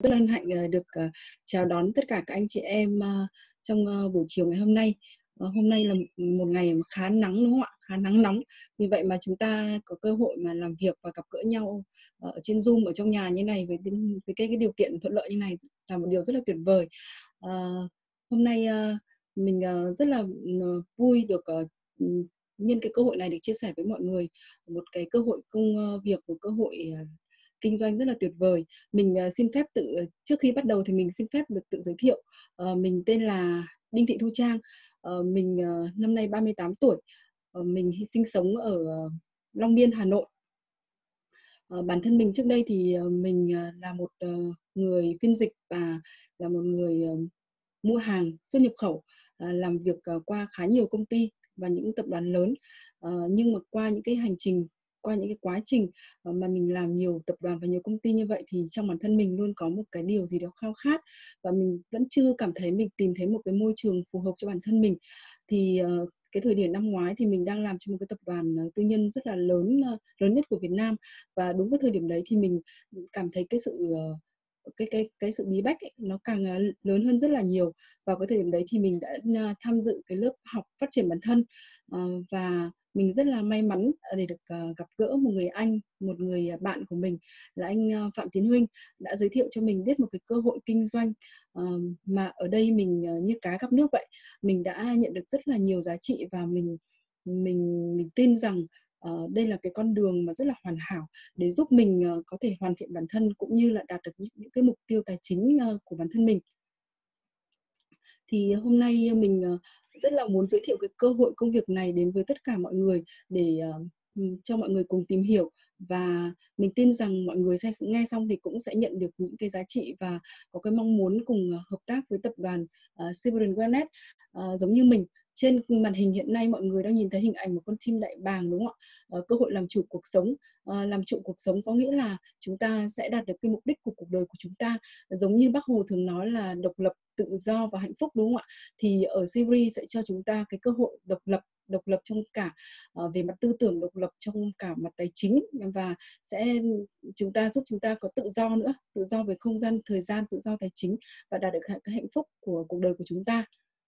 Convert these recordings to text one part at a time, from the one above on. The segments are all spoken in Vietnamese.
Rất là hân hạnh, được, chào đón tất cả các anh chị em, trong, buổi chiều ngày hôm nay. Hôm nay là một ngày mà khá nắng, đúng không ạ? Khá nắng nóng, vì vậy mà chúng ta có cơ hội mà làm việc và gặp gỡ nhau, ở trên Zoom ở trong nhà như này với cái điều kiện thuận lợi như này là một điều rất là tuyệt vời. Ờ, hôm nay, mình, rất là, vui được, nhân cái cơ hội này để chia sẻ với mọi người một cái cơ hội công, việc, một cơ hội, kinh doanh rất là tuyệt vời. Mình, xin phép trước khi bắt đầu thì mình xin phép được tự giới thiệu. Mình tên là Đinh Thị Thu Trang, mình, năm nay 38 tuổi, mình sinh sống ở, Long Biên, Hà Nội. Bản thân mình trước đây thì, mình, là một, người phiên dịch và là một người, mua hàng xuất nhập khẩu, làm việc, qua khá nhiều công ty và những tập đoàn lớn. Nhưng mà qua những cái hành trình, qua những cái quá trình, mà mình làm nhiều tập đoàn và nhiều công ty như vậy thì trong bản thân mình luôn có một cái điều gì đó khao khát và mình vẫn chưa cảm thấy mình tìm thấy một cái môi trường phù hợp cho bản thân mình. Thì, cái thời điểm năm ngoái thì mình đang làm cho một cái tập đoàn, tư nhân rất là lớn, lớn nhất của Việt Nam. Và đúng cái thời điểm đấy thì mình, cảm thấy cái sự, cái sự bí bách ấy, nó càng, lớn hơn rất là nhiều. Vào cái thời điểm đấy thì mình đã, tham dự cái lớp học phát triển bản thân, và mình rất là may mắn, để được, gặp gỡ một người anh, một người, bạn của mình là anh, Phạm Tiến Huynh đã giới thiệu cho mình biết một cái cơ hội kinh doanh, mà ở đây mình, như cá gặp nước vậy. Mình đã nhận được rất là nhiều giá trị và mình tin rằng, đây là cái con đường mà rất là hoàn hảo để giúp mình, có thể hoàn thiện bản thân cũng như là đạt được những cái mục tiêu tài chính, của bản thân mình. Thì hôm nay mình, rất là muốn giới thiệu cái cơ hội công việc này đến với tất cả mọi người để, cho mọi người cùng tìm hiểu. Và mình tin rằng mọi người nghe xong thì cũng sẽ nhận được những cái giá trị và có cái mong muốn cùng, hợp tác với tập đoàn, Silverton Wellness. Giống như mình, trên màn hình hiện nay mọi người đang nhìn thấy hình ảnh một con chim đại bàng, đúng không ạ? Cơ hội làm chủ cuộc sống. Làm chủ cuộc sống có nghĩa là chúng ta sẽ đạt được cái mục đích của cuộc đời của chúng ta. Giống như Bác Hồ thường nói là độc lập, tự do và hạnh phúc, đúng không ạ? Thì ở Sivri sẽ cho chúng ta cái cơ hội độc lập trong cả, về mặt tư tưởng, độc lập trong cả mặt tài chính và sẽ giúp chúng ta có tự do nữa, tự do về không gian, thời gian, tự do tài chính và đạt được cái hạnh phúc của cuộc đời của chúng ta.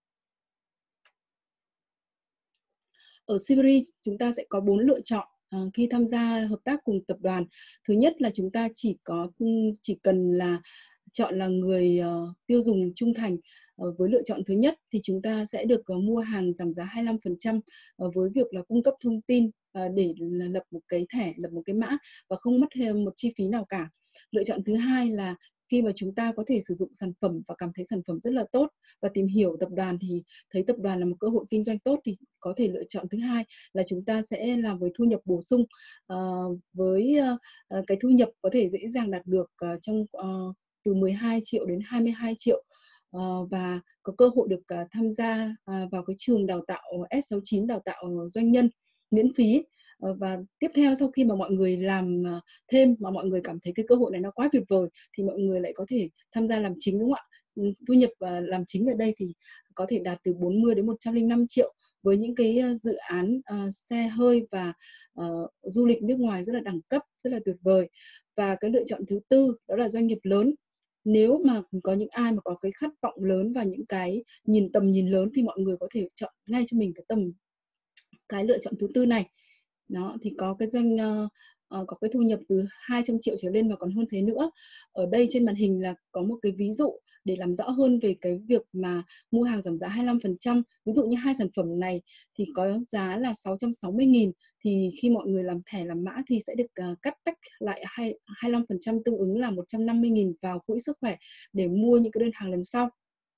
Ở Sivri chúng ta sẽ có 4 lựa chọn, khi tham gia hợp tác cùng tập đoàn. Thứ nhất là chúng ta chỉ cần là chọn là người, tiêu dùng trung thành. Với lựa chọn thứ nhất thì chúng ta sẽ được, mua hàng giảm giá 25%, với việc là cung cấp thông tin, để là lập một cái thẻ, lập một cái mã và không mất thêm một chi phí nào cả. Lựa chọn thứ hai là khi mà chúng ta có thể sử dụng sản phẩm và cảm thấy sản phẩm rất là tốt và tìm hiểu tập đoàn thì thấy tập đoàn là một cơ hội kinh doanh tốt thì có thể lựa chọn thứ hai là chúng ta sẽ làm với thu nhập bổ sung, với, cái thu nhập có thể dễ dàng đạt được, trong, từ 12 triệu đến 22 triệu, và có cơ hội được, tham gia, vào cái trường đào tạo S69 đào tạo doanh nhân miễn phí. Và tiếp theo sau khi mà mọi người làm, thêm mà mọi người cảm thấy cái cơ hội này nó quá tuyệt vời thì mọi người lại có thể tham gia làm chính, đúng không ạ? Thu nhập, làm chính ở đây thì có thể đạt từ 40 đến 105 triệu với những cái, dự án, xe hơi và, du lịch nước ngoài rất là đẳng cấp, rất là tuyệt vời. Và cái lựa chọn thứ tư đó là doanh nghiệp lớn. Nếu mà có những ai mà có cái khát vọng lớn và những cái tầm nhìn lớn thì mọi người có thể chọn ngay cho mình cái lựa chọn thứ tư này. Đó, thì có cái có cái thu nhập từ 200 triệu trở lên và còn hơn thế nữa. Ở đây trên màn hình là có một cái ví dụ để làm rõ hơn về cái việc mà mua hàng giảm giá 25%. Ví dụ như hai sản phẩm này thì có giá là 660.000 thì khi mọi người làm thẻ làm mã thì sẽ được, cắt tách lại 25% tương ứng là 150.000 vào quỹ sức khỏe để mua những cái đơn hàng lần sau.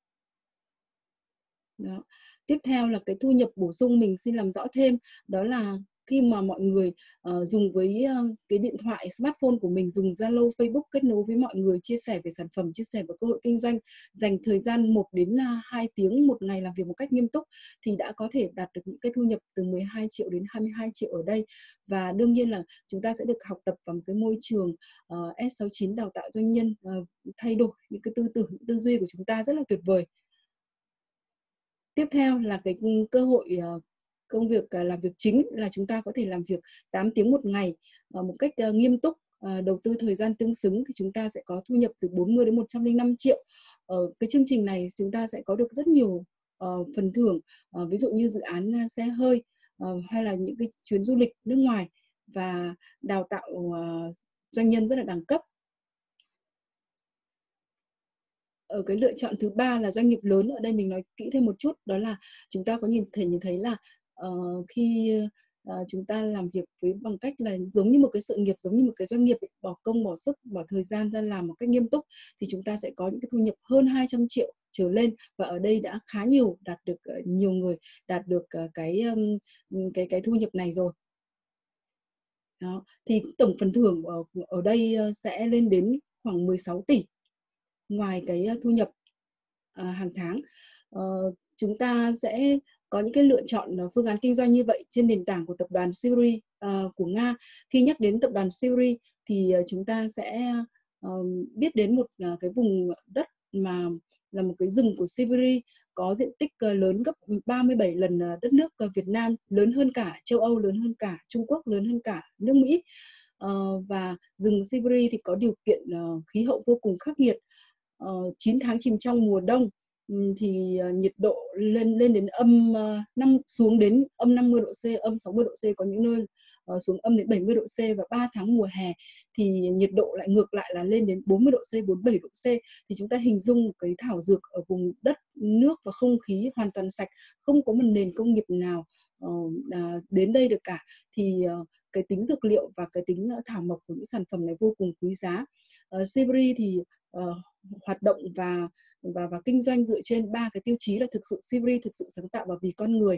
Đó. Tiếp theo là cái thu nhập bổ sung mình xin làm rõ thêm, đó là khi mà mọi người, dùng với, cái điện thoại smartphone của mình, dùng Zalo, Facebook kết nối với mọi người, chia sẻ về sản phẩm, chia sẻ về cơ hội kinh doanh, dành thời gian 1 đến 2 tiếng một ngày làm việc một cách nghiêm túc thì đã có thể đạt được những cái thu nhập từ 12 triệu đến 22 triệu ở đây. Và đương nhiên là chúng ta sẽ được học tập vào một cái môi trường, S69 đào tạo doanh nhân, thay đổi những cái tư tưởng, tư duy của chúng ta rất là tuyệt vời. Tiếp theo là cái, cơ hội, công việc, làm việc chính là chúng ta có thể làm việc 8 tiếng một ngày, một cách, nghiêm túc, đầu tư thời gian tương xứng thì chúng ta sẽ có thu nhập từ 40 đến 105 triệu. Ở cái chương trình này chúng ta sẽ có được rất nhiều phần thưởng, ví dụ như dự án xe hơi, hay là những cái chuyến du lịch nước ngoài và đào tạo doanh nhân rất là đẳng cấp. Ở cái lựa chọn thứ ba là doanh nghiệp lớn, ở đây mình nói kỹ thêm một chút, đó là chúng ta có nhìn thấy là khi chúng ta làm việc bằng cách là giống như một cái sự nghiệp, giống như một cái doanh nghiệp ấy, bỏ công, bỏ sức, bỏ thời gian ra làm một cách nghiêm túc thì chúng ta sẽ có những cái thu nhập hơn 200 triệu trở lên, và ở đây đã khá nhiều đạt được nhiều người đạt được cái thu nhập này rồi. Đó, thì tổng phần thưởng ở đây sẽ lên đến khoảng 16 tỷ ngoài cái thu nhập hàng tháng. Chúng ta sẽ có những cái lựa chọn phương án kinh doanh như vậy trên nền tảng của tập đoàn Sibri của Nga. Khi nhắc đến tập đoàn Sibri thì chúng ta sẽ biết đến một cái vùng đất mà là một cái rừng của Siberi có diện tích lớn gấp 37 lần đất nước Việt Nam, lớn hơn cả châu Âu, lớn hơn cả Trung Quốc, lớn hơn cả nước Mỹ. Và rừng Siberi thì có điều kiện khí hậu vô cùng khắc nghiệt. 9 tháng chìm trong mùa đông thì nhiệt độ lên đến xuống đến âm 50 độ C, âm 60 độ C, có những nơi xuống âm đến 70 độ C, và 3 tháng mùa hè thì nhiệt độ lại ngược lại là lên đến 40 độ C, 47 độ C. Thì chúng ta hình dung một cái thảo dược ở vùng đất, nước và không khí hoàn toàn sạch, không có một nền công nghiệp nào đến đây được cả. Thì cái tính dược liệu và cái tính thảo mộc của những sản phẩm này vô cùng quý giá. Sibri thì hoạt động và kinh doanh dựa trên 3 cái tiêu chí là thực sự Sibri, thực sự sáng tạo và vì con người.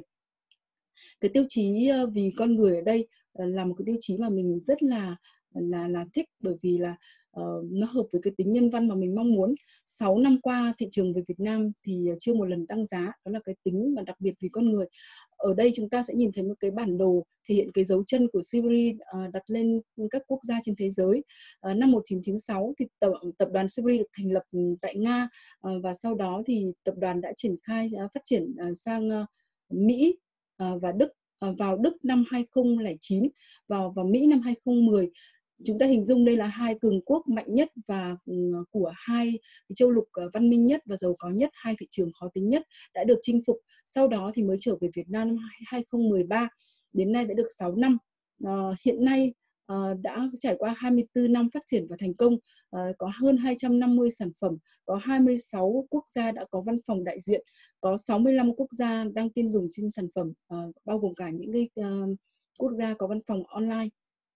Cái tiêu chí vì con người ở đây là một cái tiêu chí mà mình rất là thích, bởi vì là nó hợp với cái tính nhân văn mà mình mong muốn. 6 năm qua thị trường về Việt Nam thì chưa một lần tăng giá, đó là cái tính mà đặc biệt vì con người. Ở đây chúng ta sẽ nhìn thấy một cái bản đồ thể hiện cái dấu chân của Sibri đặt lên các quốc gia trên thế giới. Năm 1996 thì tập đoàn Sibri được thành lập tại Nga, và sau đó thì tập đoàn đã triển khai phát triển sang Mỹ và Đức, vào Đức năm 2009, vào Mỹ năm 2010. Chúng ta hình dung đây là hai cường quốc mạnh nhất và của hai châu lục văn minh nhất và giàu có nhất, hai thị trường khó tính nhất đã được chinh phục. Sau đó thì mới trở về Việt Nam năm 2013, đến nay đã được 6 năm. Hiện nay đã trải qua 24 năm phát triển và thành công, có hơn 250 sản phẩm, có 26 quốc gia đã có văn phòng đại diện, có 65 quốc gia đang tin dùng trên sản phẩm, bao gồm cả những cái quốc gia có văn phòng online.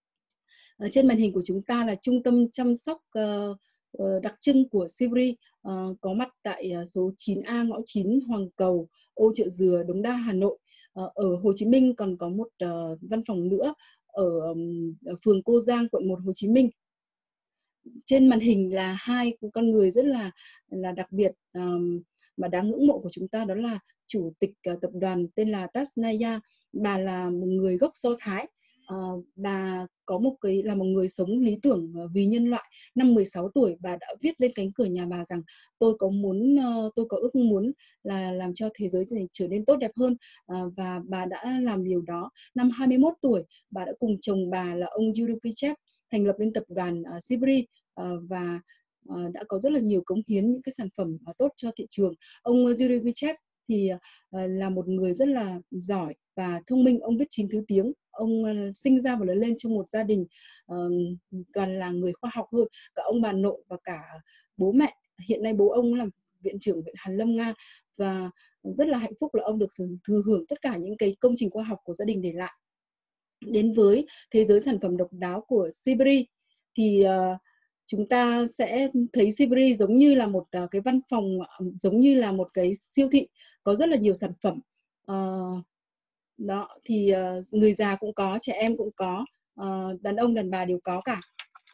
Trên màn hình của chúng ta là trung tâm chăm sóc đặc trưng của Sibri, có mặt tại số 9A ngõ 9 Hoàng Cầu, ô Chợ Dừa, Đống Đa, Hà Nội. Ở Hồ Chí Minh còn có một văn phòng nữa ở phường Cô Giang, quận 1 Hồ Chí Minh. Trên màn hình là hai con người rất là đặc biệt mà đáng ngưỡng mộ của chúng ta, đó là chủ tịch tập đoàn tên là Tasnaya. Bà là một người gốc Do Thái. Bà có một người sống lý tưởng vì nhân loại. Năm 16 tuổi, bà đã viết lên cánh cửa nhà bà rằng tôi có ước muốn là làm cho thế giới này trở nên tốt đẹp hơn, và bà đã làm điều đó. Năm 21 tuổi, bà đã cùng chồng bà là ông Yuri Kichev thành lập nên tập đoàn Sibri, và đã có rất là nhiều cống hiến những cái sản phẩm tốt cho thị trường. Ông Yuri Kichev thì là một người rất là giỏi và thông minh. Ông biết 9 thứ tiếng. Ông sinh ra và lớn lên trong một gia đình toàn là người khoa học thôi, cả ông bà nội và cả bố mẹ. Hiện nay bố ông là viện trưởng Viện Hàn Lâm Nga, và rất là hạnh phúc là ông được thừa hưởng tất cả những cái công trình khoa học của gia đình để lại. Đến với thế giới sản phẩm độc đáo của Sibri thì chúng ta sẽ thấy Sibri giống như là một cái văn phòng, giống như là một cái siêu thị có rất là nhiều sản phẩm. Đó thì người già cũng có, trẻ em cũng có, đàn ông đàn bà đều có cả.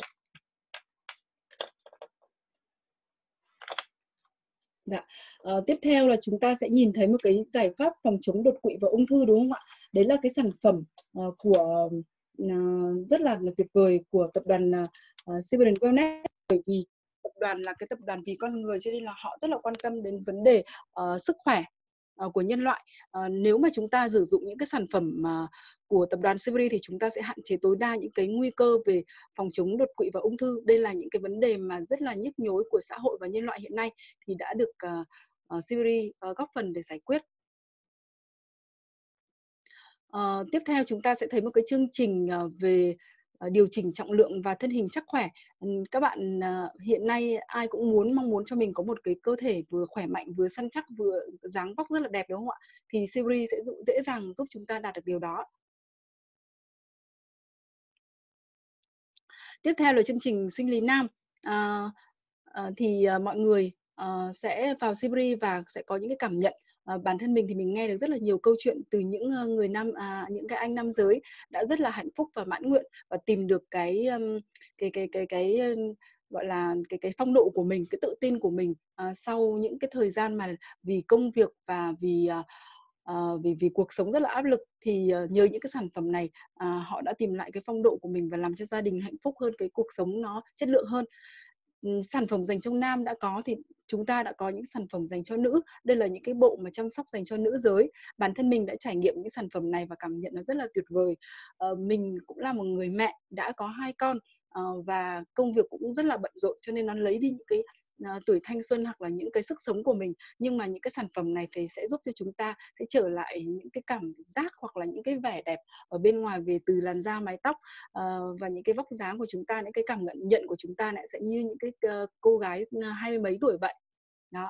Dạ. Tiếp theo là chúng ta sẽ nhìn thấy một cái giải pháp phòng chống đột quỵ và ung thư, đúng không ạ? Đấy là cái sản phẩm của rất là tuyệt vời của tập đoàn Siberian Wellness, bởi vì tập đoàn là cái tập đoàn vì con người, cho nên là họ rất là quan tâm đến vấn đề sức khỏe của nhân loại. Nếu mà chúng ta sử dụng những cái sản phẩm của tập đoàn Sivri thì chúng ta sẽ hạn chế tối đa những cái nguy cơ về phòng chống đột quỵ và ung thư. Đây là những cái vấn đề mà rất là nhức nhối của xã hội và nhân loại hiện nay thì đã được Sivri góp phần để giải quyết. Tiếp theo chúng ta sẽ thấy một cái chương trình, về, điều chỉnh trọng lượng và thân hình chắc khỏe. Các bạn, hiện nay ai cũng mong muốn cho mình có một cái cơ thể vừa khỏe mạnh, vừa săn chắc, vừa dáng vóc rất là đẹp, đúng không ạ? Thì Siri sẽ dễ dàng giúp chúng ta đạt được điều đó. Tiếp theo là chương trình sinh lý nam. Ờ, mọi người, sẽ vào Sibri và sẽ có những cái cảm nhận. Bản thân mình thì mình nghe được rất là nhiều câu chuyện từ những, những cái anh nam giới đã rất là hạnh phúc và mãn nguyện và tìm được gọi là, cái phong độ của mình, cái tự tin của mình, sau những cái thời gian mà vì công việc và vì cuộc sống rất là áp lực thì, nhờ những cái sản phẩm này, họ đã tìm lại cái phong độ của mình và làm cho gia đình hạnh phúc hơn, cái cuộc sống nó chất lượng hơn. Sản phẩm dành cho nam đã có thì chúng ta đã có những sản phẩm dành cho nữ. Đây là những cái bộ mà chăm sóc dành cho nữ giới. Bản thân mình đã trải nghiệm những sản phẩm này và cảm nhận nó rất là tuyệt vời. Mình cũng là một người mẹ đã có 2 con, và công việc cũng rất là bận rộn cho nên nó lấy đi những cái, tuổi thanh xuân hoặc là những cái sức sống của mình. Nhưng mà những cái sản phẩm này thì sẽ giúp cho chúng ta sẽ trở lại những cái cảm giác hoặc là những cái vẻ đẹp ở bên ngoài về từ làn da, mái tóc, và những cái vóc dáng của chúng ta, những cái cảm nhận của chúng ta lại sẽ như những cái, cô gái, hai mươi mấy tuổi vậy. Đó.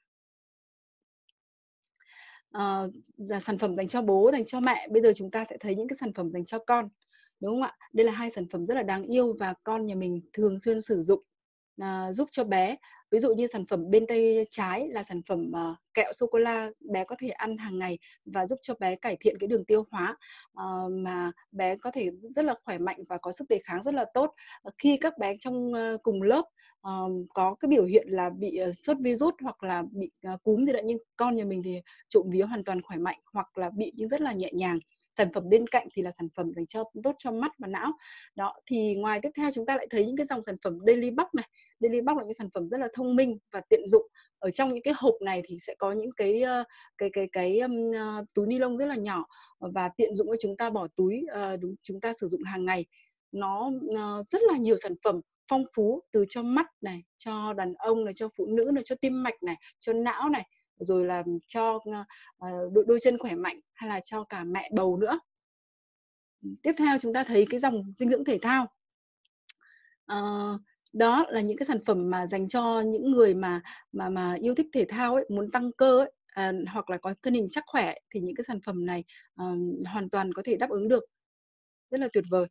Sản phẩm dành cho bố, dành cho mẹ, bây giờ chúng ta sẽ thấy những cái sản phẩm dành cho con, đúng không ạ? Đây là hai sản phẩm rất là đáng yêu và con nhà mình thường xuyên sử dụng, giúp cho bé. Ví dụ như sản phẩm bên tay trái là sản phẩm, kẹo sô cô la bé có thể ăn hàng ngày và giúp cho bé cải thiện cái đường tiêu hóa, mà bé có thể rất là khỏe mạnh và có sức đề kháng rất là tốt. Khi các bé trong, cùng lớp, có cái biểu hiện là bị, sốt virus hoặc là bị, cúm gì đấy, nhưng con nhà mình thì trộm vía hoàn toàn khỏe mạnh hoặc là bị nhưng rất là nhẹ nhàng. Sản phẩm bên cạnh thì là sản phẩm dành cho tốt cho mắt và não. Đó, thì ngoài tiếp theo chúng ta lại thấy những cái dòng sản phẩm Daily Box này. Daily Box là những sản phẩm rất là thông minh và tiện dụng. Ở trong những cái hộp này thì sẽ có những cái, túi ni lông rất là nhỏ và tiện dụng cho chúng ta bỏ túi, chúng ta sử dụng hàng ngày. Nó, rất là nhiều sản phẩm phong phú từ cho mắt này, cho đàn ông này, cho phụ nữ này, cho tim mạch này, cho não này, rồi là cho, đôi chân khỏe mạnh hay là cho cả mẹ bầu nữa. Tiếp theo chúng ta thấy cái dòng dinh dưỡng thể thao. Ờ, đó là những cái sản phẩm mà dành cho những người mà yêu thích thể thao ấy, muốn tăng cơ ấy, hoặc là có thân hình chắc khỏe thì những cái sản phẩm này, hoàn toàn có thể đáp ứng được, rất là tuyệt vời.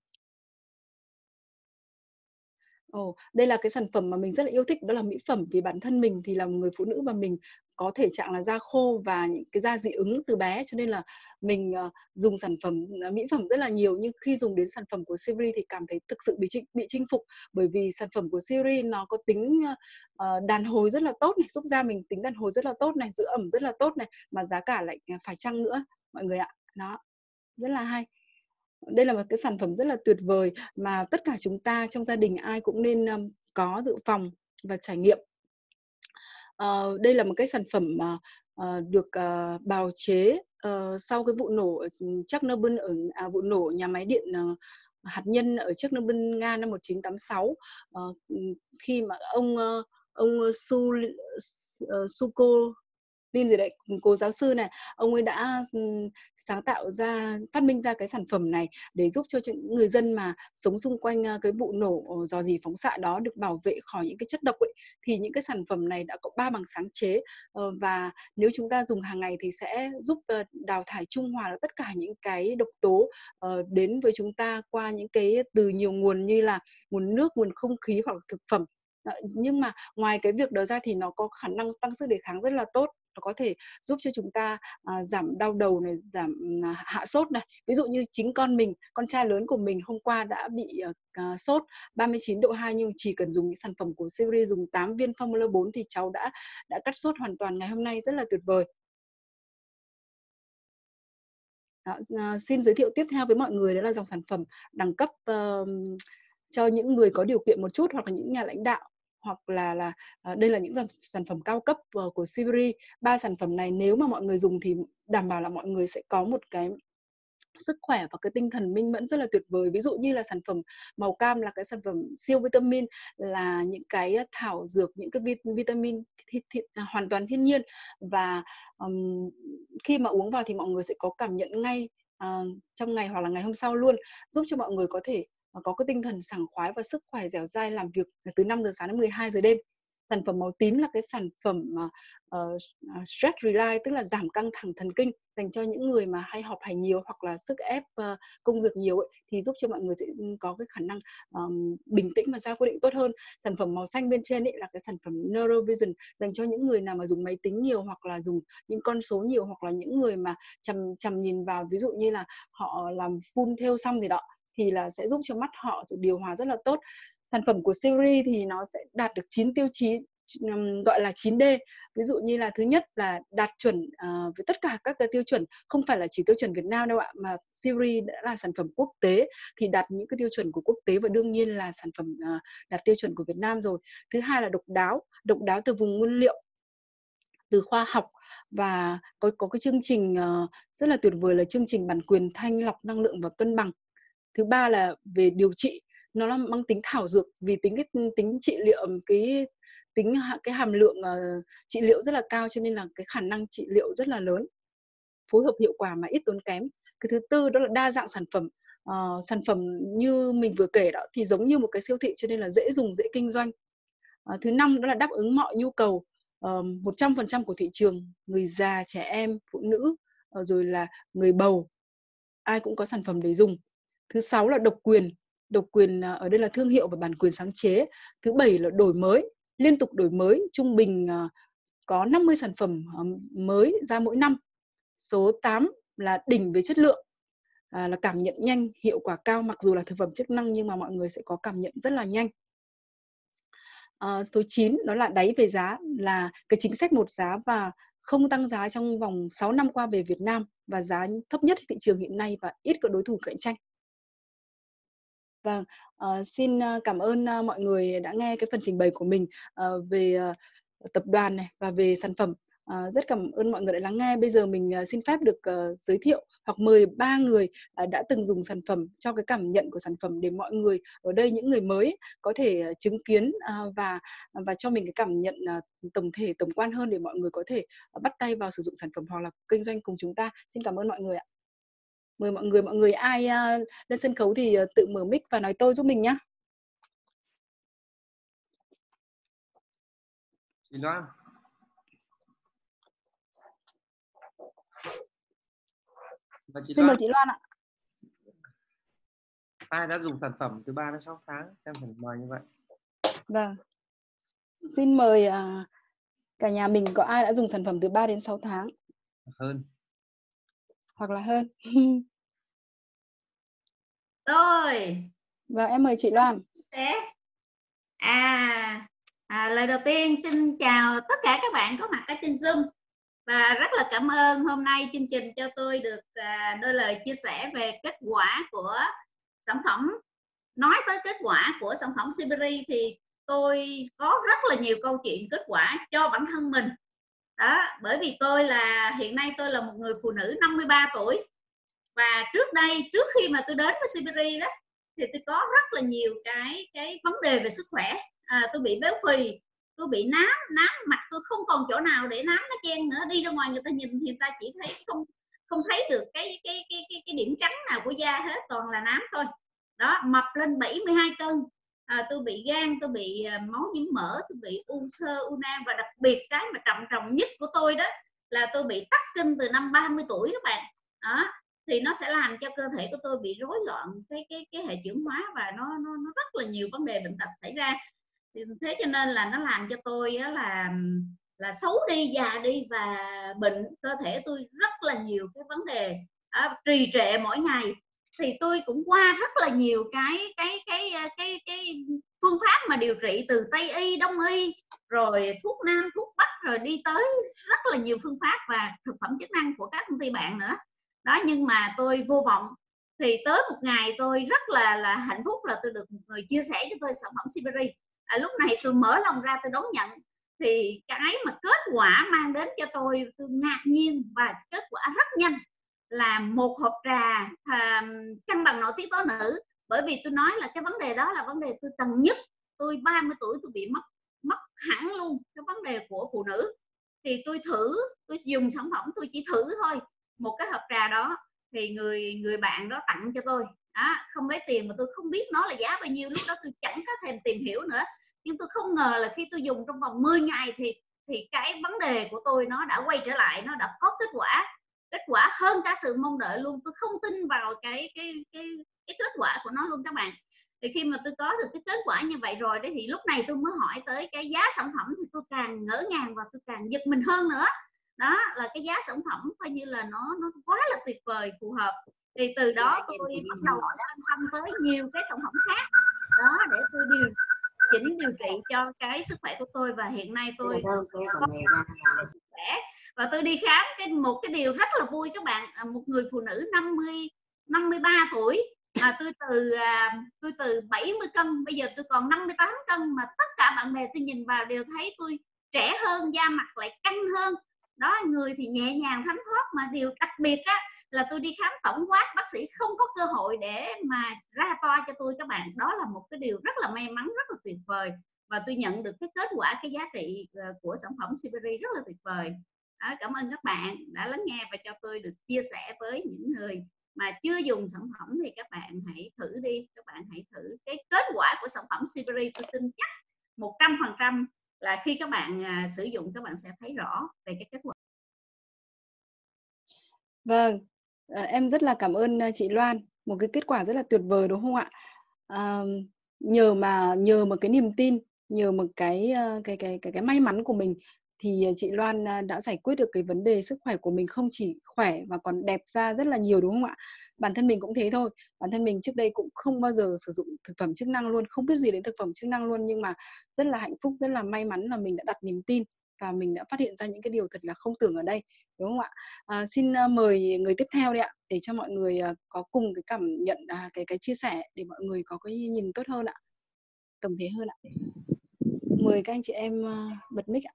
Ồ, đây là cái sản phẩm mà mình rất là yêu thích, đó là mỹ phẩm. Vì bản thân mình thì là một người phụ nữ và mình có thể trạng là da khô và những cái da dị ứng từ bé, cho nên là mình, dùng sản phẩm, mỹ phẩm rất là nhiều. Nhưng khi dùng đến sản phẩm của Siri thì cảm thấy thực sự bị chinh phục, bởi vì sản phẩm của Siri nó có tính, đàn hồi rất là tốt này, giúp da mình tính đàn hồi rất là tốt này, giữ ẩm rất là tốt này, mà giá cả lại, phải chăng nữa, mọi người ạ. Đó, rất là hay. Đây là một cái sản phẩm rất là tuyệt vời mà tất cả chúng ta trong gia đình ai cũng nên, có dự phòng và trải nghiệm. Đây là một cái sản phẩm mà, được, bào chế, sau cái vụ nổ ở, Chernobyl vụ nổ nhà máy điện, hạt nhân ở Chernobyl, Nga năm 1986. Khi mà ông, Suko Tin gì đấy, cố giáo sư này, ông ấy đã, sáng tạo ra phát minh ra cái sản phẩm này để giúp cho những người dân mà sống xung quanh, cái vụ nổ, rò rỉ phóng xạ đó được bảo vệ khỏi những cái chất độc ấy. Thì những cái sản phẩm này đã có 3 bằng sáng chế, và nếu chúng ta dùng hàng ngày thì sẽ giúp, đào thải trung hòa được tất cả những cái độc tố, đến với chúng ta qua những cái từ nhiều nguồn như là nguồn nước, nguồn không khí hoặc là thực phẩm. Nhưng mà ngoài cái việc đó ra thì nó có khả năng tăng sức đề kháng rất là tốt. Nó có thể giúp cho chúng ta, giảm đau đầu này, giảm, hạ sốt này. Ví dụ như chính con mình, con trai lớn của mình hôm qua đã bị, sốt 39°2 nhưng chỉ cần dùng những sản phẩm của Siri, dùng 8 viên Formula 4 thì cháu đã cắt sốt hoàn toàn ngày hôm nay, rất là tuyệt vời. Đó, xin giới thiệu tiếp theo với mọi người đó là dòng sản phẩm đẳng cấp, cho những người có điều kiện một chút hoặc là những nhà lãnh đạo hoặc là đây là những sản phẩm cao cấp của Siberi. 3 sản phẩm này nếu mà mọi người dùng thì đảm bảo là mọi người sẽ có một cái sức khỏe và cái tinh thần minh mẫn rất là tuyệt vời. Ví dụ như là sản phẩm màu cam là cái sản phẩm siêu vitamin, là những cái thảo dược, những cái vitamin hoàn toàn thiên nhiên, và khi mà uống vào thì mọi người sẽ có cảm nhận ngay trong ngày hoặc là ngày hôm sau luôn, giúp cho mọi người có thể có cái tinh thần sảng khoái và sức khỏe dẻo dai làm việc từ 5 giờ sáng đến 12 giờ đêm. Sản phẩm màu tím là cái sản phẩm stress relief, tức là giảm căng thẳng thần kinh, dành cho những người mà hay họp hành nhiều hoặc là sức ép công việc nhiều ấy, thì giúp cho mọi người sẽ có cái khả năng bình tĩnh và ra quyết định tốt hơn. Sản phẩm màu xanh bên trên ấy là cái sản phẩm Neurovision, dành cho những người nào mà dùng máy tính nhiều hoặc là dùng những con số nhiều, hoặc là những người mà chằm nhìn vào, ví dụ như là họ làm full thêu xong gì đó, thì là sẽ giúp cho mắt họ điều hòa rất là tốt. Sản phẩm của Siberi thì nó sẽ đạt được 9 tiêu chí gọi là 9D. Ví dụ như là thứ nhất là đạt chuẩn với tất cả các cái tiêu chuẩn, không phải là chỉ tiêu chuẩn Việt Nam đâu ạ, mà Siberi đã là sản phẩm quốc tế thì đạt những cái tiêu chuẩn của quốc tế, và đương nhiên là sản phẩm đạt tiêu chuẩn của Việt Nam rồi. Thứ hai là độc đáo từ vùng nguyên liệu, từ khoa học, và có cái chương trình rất là tuyệt vời là chương trình bản quyền thanh lọc năng lượng và cân bằng. Thứ ba là về điều trị, nó là mang tính thảo dược vì tính trị liệu, cái hàm lượng trị liệu rất là cao, cho nên là cái khả năng trị liệu rất là lớn, phối hợp hiệu quả mà ít tốn kém. Cái thứ tư đó là đa dạng sản phẩm. Sản phẩm như mình vừa kể đó thì giống như một cái siêu thị, cho nên là dễ dùng, dễ kinh doanh. Thứ năm đó là đáp ứng mọi nhu cầu 100% của thị trường, người già, trẻ em, phụ nữ, rồi là người bầu, ai cũng có sản phẩm để dùng. Thứ sáu là độc quyền ở đây là thương hiệu và bản quyền sáng chế. Thứ bảy là đổi mới, liên tục đổi mới, trung bình có 50 sản phẩm mới ra mỗi năm. Số 8 là đỉnh về chất lượng, là cảm nhận nhanh, hiệu quả cao, mặc dù là thực phẩm chức năng nhưng mà mọi người sẽ có cảm nhận rất là nhanh. Số 9 đó là đáy về giá, là cái chính sách một giá và không tăng giá trong vòng 6 năm qua về Việt Nam, và giá thấp nhất thị trường hiện nay và ít có đối thủ cạnh tranh. Vâng, xin cảm ơn mọi người đã nghe cái phần trình bày của mình về tập đoàn này và về sản phẩm. Rất cảm ơn mọi người đã lắng nghe. Bây giờ mình xin phép được giới thiệu hoặc mời 3 người đã từng dùng sản phẩm cho cái cảm nhận của sản phẩm, để mọi người ở đây, những người mới có thể chứng kiến và cho mình cái cảm nhận tổng thể, tổng quan hơn, để mọi người có thể bắt tay vào sử dụng sản phẩm hoặc là kinh doanh cùng chúng ta. Xin cảm ơn mọi người ạ. Mời mọi người ai lên sân khấu thì tự mở mic và nói tôi giúp mình nhé. Chị Loan. Xin mời chị Loan ạ. Ai đã dùng sản phẩm từ 3 đến 6 tháng? Em phải mời như vậy. Vâng. Xin mời cả nhà mình, có ai đã dùng sản phẩm từ 3 đến 6 tháng? Hơn. Hoặc là hơn. Rồi. Vâng, em mời chị Loan. Lời đầu tiên xin chào tất cả các bạn có mặt ở trên Zoom, và rất là cảm ơn hôm nay chương trình cho tôi được đôi lời chia sẻ về kết quả của sản phẩm. Nói tới kết quả của sản phẩm Siberi thì tôi có rất là nhiều câu chuyện kết quả cho bản thân mình đó, bởi vì hiện nay tôi là một người phụ nữ 53 tuổi, và trước khi mà tôi đến với Siberi đó thì tôi có rất là nhiều cái vấn đề về sức khỏe. Tôi bị béo phì, tôi bị nám mặt tôi không còn chỗ nào để nám nó chen nữa, đi ra ngoài người ta nhìn thì người ta chỉ thấy không thấy được cái điểm trắng nào của da hết, toàn là nám thôi đó. Mập lên 72 cân. Tôi bị gan, tôi bị máu nhiễm mỡ, tôi bị u xơ u nang, và đặc biệt cái mà trầm trọng nhất của tôi đó là tôi bị tắc kinh từ năm 30 tuổi các bạn đó. Thì nó sẽ làm cho cơ thể của tôi bị rối loạn cái hệ chuyển hóa, và nó rất là nhiều vấn đề bệnh tật xảy ra. Thế cho nên là nó làm cho tôi là xấu đi, già đi, và bệnh cơ thể tôi rất là nhiều cái vấn đề trì trệ mỗi ngày. Thì tôi cũng qua rất là nhiều cái phương pháp mà điều trị, từ Tây y, Đông y, rồi thuốc nam, thuốc bắc, rồi đi tới rất là nhiều phương pháp và thực phẩm chức năng của các công ty bạn nữa đó. Nhưng mà tôi vô vọng. Thì tới một ngày tôi rất là hạnh phúc là tôi được một người chia sẻ cho tôi sản phẩm Siberi. lúc này tôi mở lòng ra tôi đón nhận. Thì cái mà kết quả mang đến cho tôi ngạc nhiên và kết quả rất nhanh là một hộp trà cân bằng nội tiết tố nữ. Bởi vì tôi nói là cái vấn đề đó là vấn đề tôi cần nhất. Tôi 30 tuổi tôi bị mất hẳn luôn cái vấn đề của phụ nữ. Thì tôi dùng sản phẩm, tôi chỉ thử thôi, một cái hộp trà đó thì người bạn đó tặng cho tôi đó, không lấy tiền, mà tôi không biết nó là giá bao nhiêu, lúc đó tôi chẳng có thèm tìm hiểu nữa. Nhưng tôi không ngờ là khi tôi dùng trong vòng 10 ngày thì cái vấn đề của tôi nó đã quay trở lại, nó đã có kết quả hơn cả sự mong đợi luôn. Tôi không tin vào cái kết quả của nó luôn các bạn. Thì khi mà tôi có được cái kết quả như vậy rồi đấy, thì lúc này tôi mới hỏi tới cái giá sản phẩm, thì tôi càng ngỡ ngàng và tôi càng giật mình hơn nữa. Đó là cái giá sản phẩm coi như là nó quá là tuyệt vời, phù hợp. Thì từ đó tôi bắt đầu quan tâm tới nhiều cái sản phẩm khác đó để tôi điều trị cho cái sức khỏe của tôi. Và hiện nay tôi có sức khỏe và tôi đi khám một cái điều rất là vui các bạn. Một người phụ nữ 53 tuổi, tôi từ 70 cân bây giờ tôi còn 58 cân, mà tất cả bạn bè tôi nhìn vào đều thấy tôi trẻ hơn, da mặt lại căng hơn đó, người thì nhẹ nhàng thánh thoát. Mà điều đặc biệt á là tôi đi khám tổng quát, bác sĩ không có cơ hội để mà ra toa cho tôi các bạn. Đó là một cái điều rất là may mắn, rất là tuyệt vời. Và tôi nhận được cái kết quả, cái giá trị của sản phẩm Siberi rất là tuyệt vời. Cảm ơn các bạn đã lắng nghe và cho tôi được chia sẻ với những người mà chưa dùng sản phẩm. Thì các bạn hãy thử đi, các bạn hãy thử cái kết quả của sản phẩm Siberi. Tôi tin chắc 100% là khi các bạn sử dụng, các bạn sẽ thấy rõ về cái kết quả. Vâng, em rất là cảm ơn chị Loan, một cái kết quả rất là tuyệt vời đúng không ạ? Nhờ một cái niềm tin, nhờ một cái may mắn của mình thì chị Loan đã giải quyết được cái vấn đề sức khỏe của mình, không chỉ khỏe mà còn đẹp da rất là nhiều đúng không ạ? Bản thân mình cũng thế thôi, bản thân mình trước đây cũng không bao giờ sử dụng thực phẩm chức năng luôn, không biết gì đến thực phẩm chức năng luôn, nhưng mà rất là hạnh phúc, rất là may mắn là mình đã đặt niềm tin và mình đã phát hiện ra những cái điều thật là không tưởng ở đây, đúng không ạ? Xin mời người tiếp theo đi ạ, để cho mọi người có cùng cái cảm nhận, cái chia sẻ để mọi người có cái nhìn tốt hơn ạ, tổng thể hơn ạ. Mời các anh chị em bật mic ạ.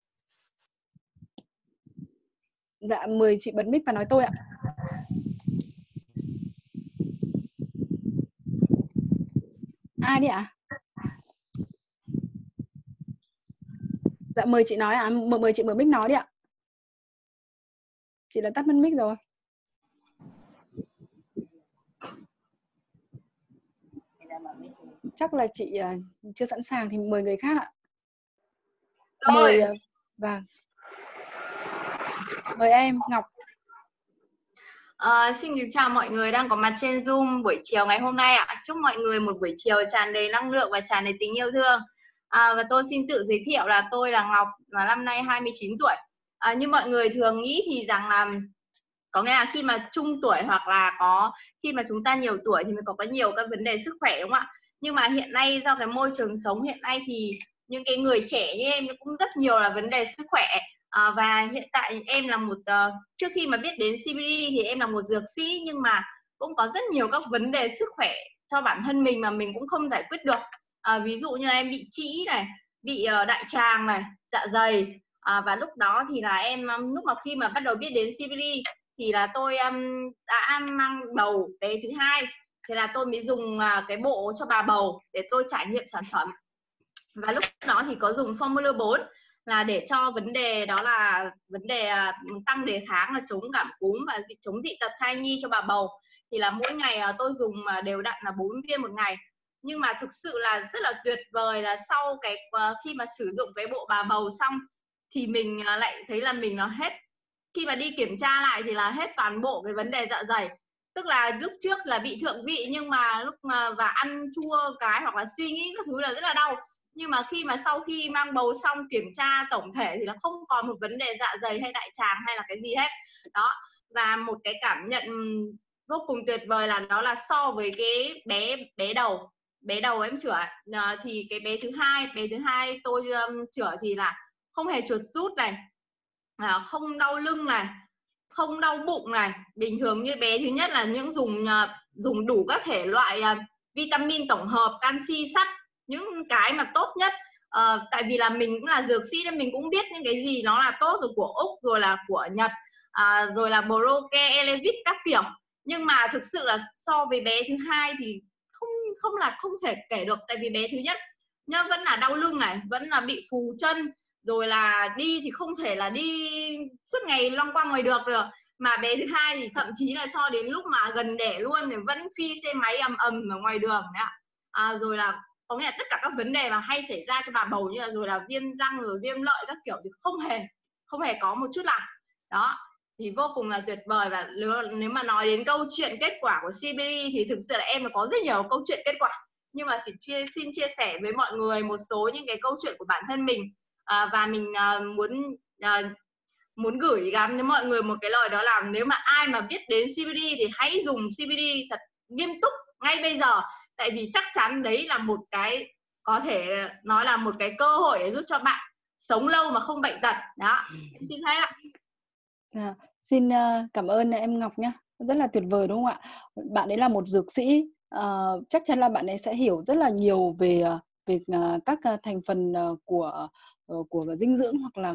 Dạ, mời chị bật mic và nói tôi ạ. Ai đi ạ? Dạ, mời chị nói ạ. Mời chị mở mic nói đi ạ. Chị đã tắt mất mic rồi. Chắc là chị chưa sẵn sàng thì mời người khác ạ. Mời vâng. Mời em Ngọc. Xin kính chào mọi người đang có mặt trên Zoom buổi chiều ngày hôm nay ạ. Chúc mọi người một buổi chiều tràn đầy năng lượng và tràn đầy tình yêu thương. Và tôi xin tự giới thiệu là tôi là Ngọc và năm nay 29 tuổi. Như mọi người thường nghĩ thì rằng là có nghĩa là khi mà trung tuổi hoặc là khi mà chúng ta nhiều tuổi thì mình có nhiều các vấn đề sức khỏe đúng không ạ? Nhưng mà hiện nay do cái môi trường sống hiện nay thì những cái người trẻ như em cũng rất nhiều là vấn đề sức khỏe. Và hiện tại em là trước khi mà biết đến CBD thì em là một dược sĩ, nhưng mà cũng có rất nhiều các vấn đề sức khỏe cho bản thân mình mà mình cũng không giải quyết được. Ví dụ như là em bị trĩ này, bị đại tràng này, dạ dày. Và lúc đó thì là em lúc mà khi mà bắt đầu biết đến CBD thì là tôi đã mang bầu bé thứ hai, thế là tôi mới dùng cái bộ cho bà bầu để tôi trải nghiệm sản phẩm. Và lúc đó thì có dùng Formula 4 là để cho vấn đề đó là vấn đề tăng đề kháng, là chống cảm cúm và chống dị tật thai nhi cho bà bầu. Thì là mỗi ngày tôi dùng đều đặn là 4 viên một ngày. Nhưng mà thực sự là rất là tuyệt vời là sau khi mà sử dụng cái bộ bà bầu xong thì mình lại thấy là mình nó hết. Khi mà đi kiểm tra lại thì là hết toàn bộ cái vấn đề dạ dày. Tức là lúc trước là bị thượng vị, nhưng mà và ăn chua cái hoặc là suy nghĩ các thứ là rất là đau. Nhưng mà sau khi mang bầu xong kiểm tra tổng thể thì là không còn một vấn đề dạ dày hay đại tràng hay là cái gì hết đó. Và một cái cảm nhận vô cùng tuyệt vời là đó là so với cái bé đầu em chữa thì cái bé thứ hai tôi chữa thì là không hề chuột rút này, không đau lưng này, không đau bụng này. Bình thường như bé thứ nhất là dùng đủ các thể loại vitamin tổng hợp, canxi, sắt, những cái mà tốt nhất. Tại vì là mình cũng là dược sĩ nên mình cũng biết những cái gì nó là tốt, rồi của Úc, rồi là của Nhật, rồi là Broke, Elevit các kiểu. Nhưng mà thực sự là so với bé thứ hai thì không thể kể được. Tại vì bé thứ nhất nhá, vẫn là đau lưng này, vẫn là bị phù chân, rồi là đi thì không thể là đi suốt ngày loanh quanh ngoài được. Mà bé thứ hai thì thậm chí là cho đến lúc mà gần đẻ luôn thì vẫn phi xe máy ầm ầm ở ngoài đường đấy ạ. Rồi là có nghĩa là tất cả các vấn đề mà hay xảy ra cho bà bầu như là rồi là viêm răng, rồi viêm lợi các kiểu thì không hề có một chút nào. Đó thì vô cùng là tuyệt vời. Và nếu mà nói đến câu chuyện kết quả của CBD thì thực sự là em có rất nhiều câu chuyện kết quả, nhưng mà xin chia sẻ với mọi người một số những cái câu chuyện của bản thân mình. Và mình muốn gửi gắm đến mọi người một cái lời, đó là nếu mà ai mà biết đến CBD thì hãy dùng CBD thật nghiêm túc ngay bây giờ. Tại vì chắc chắn đấy là một cái, có thể nói là một cái cơ hội để giúp cho bạn sống lâu mà không bệnh tật. Đó, xin phép ạ. Xin cảm ơn em Ngọc nhé, rất là tuyệt vời đúng không ạ? Bạn ấy là một dược sĩ, chắc chắn là bạn ấy sẽ hiểu rất là nhiều về các thành phần của dinh dưỡng, hoặc là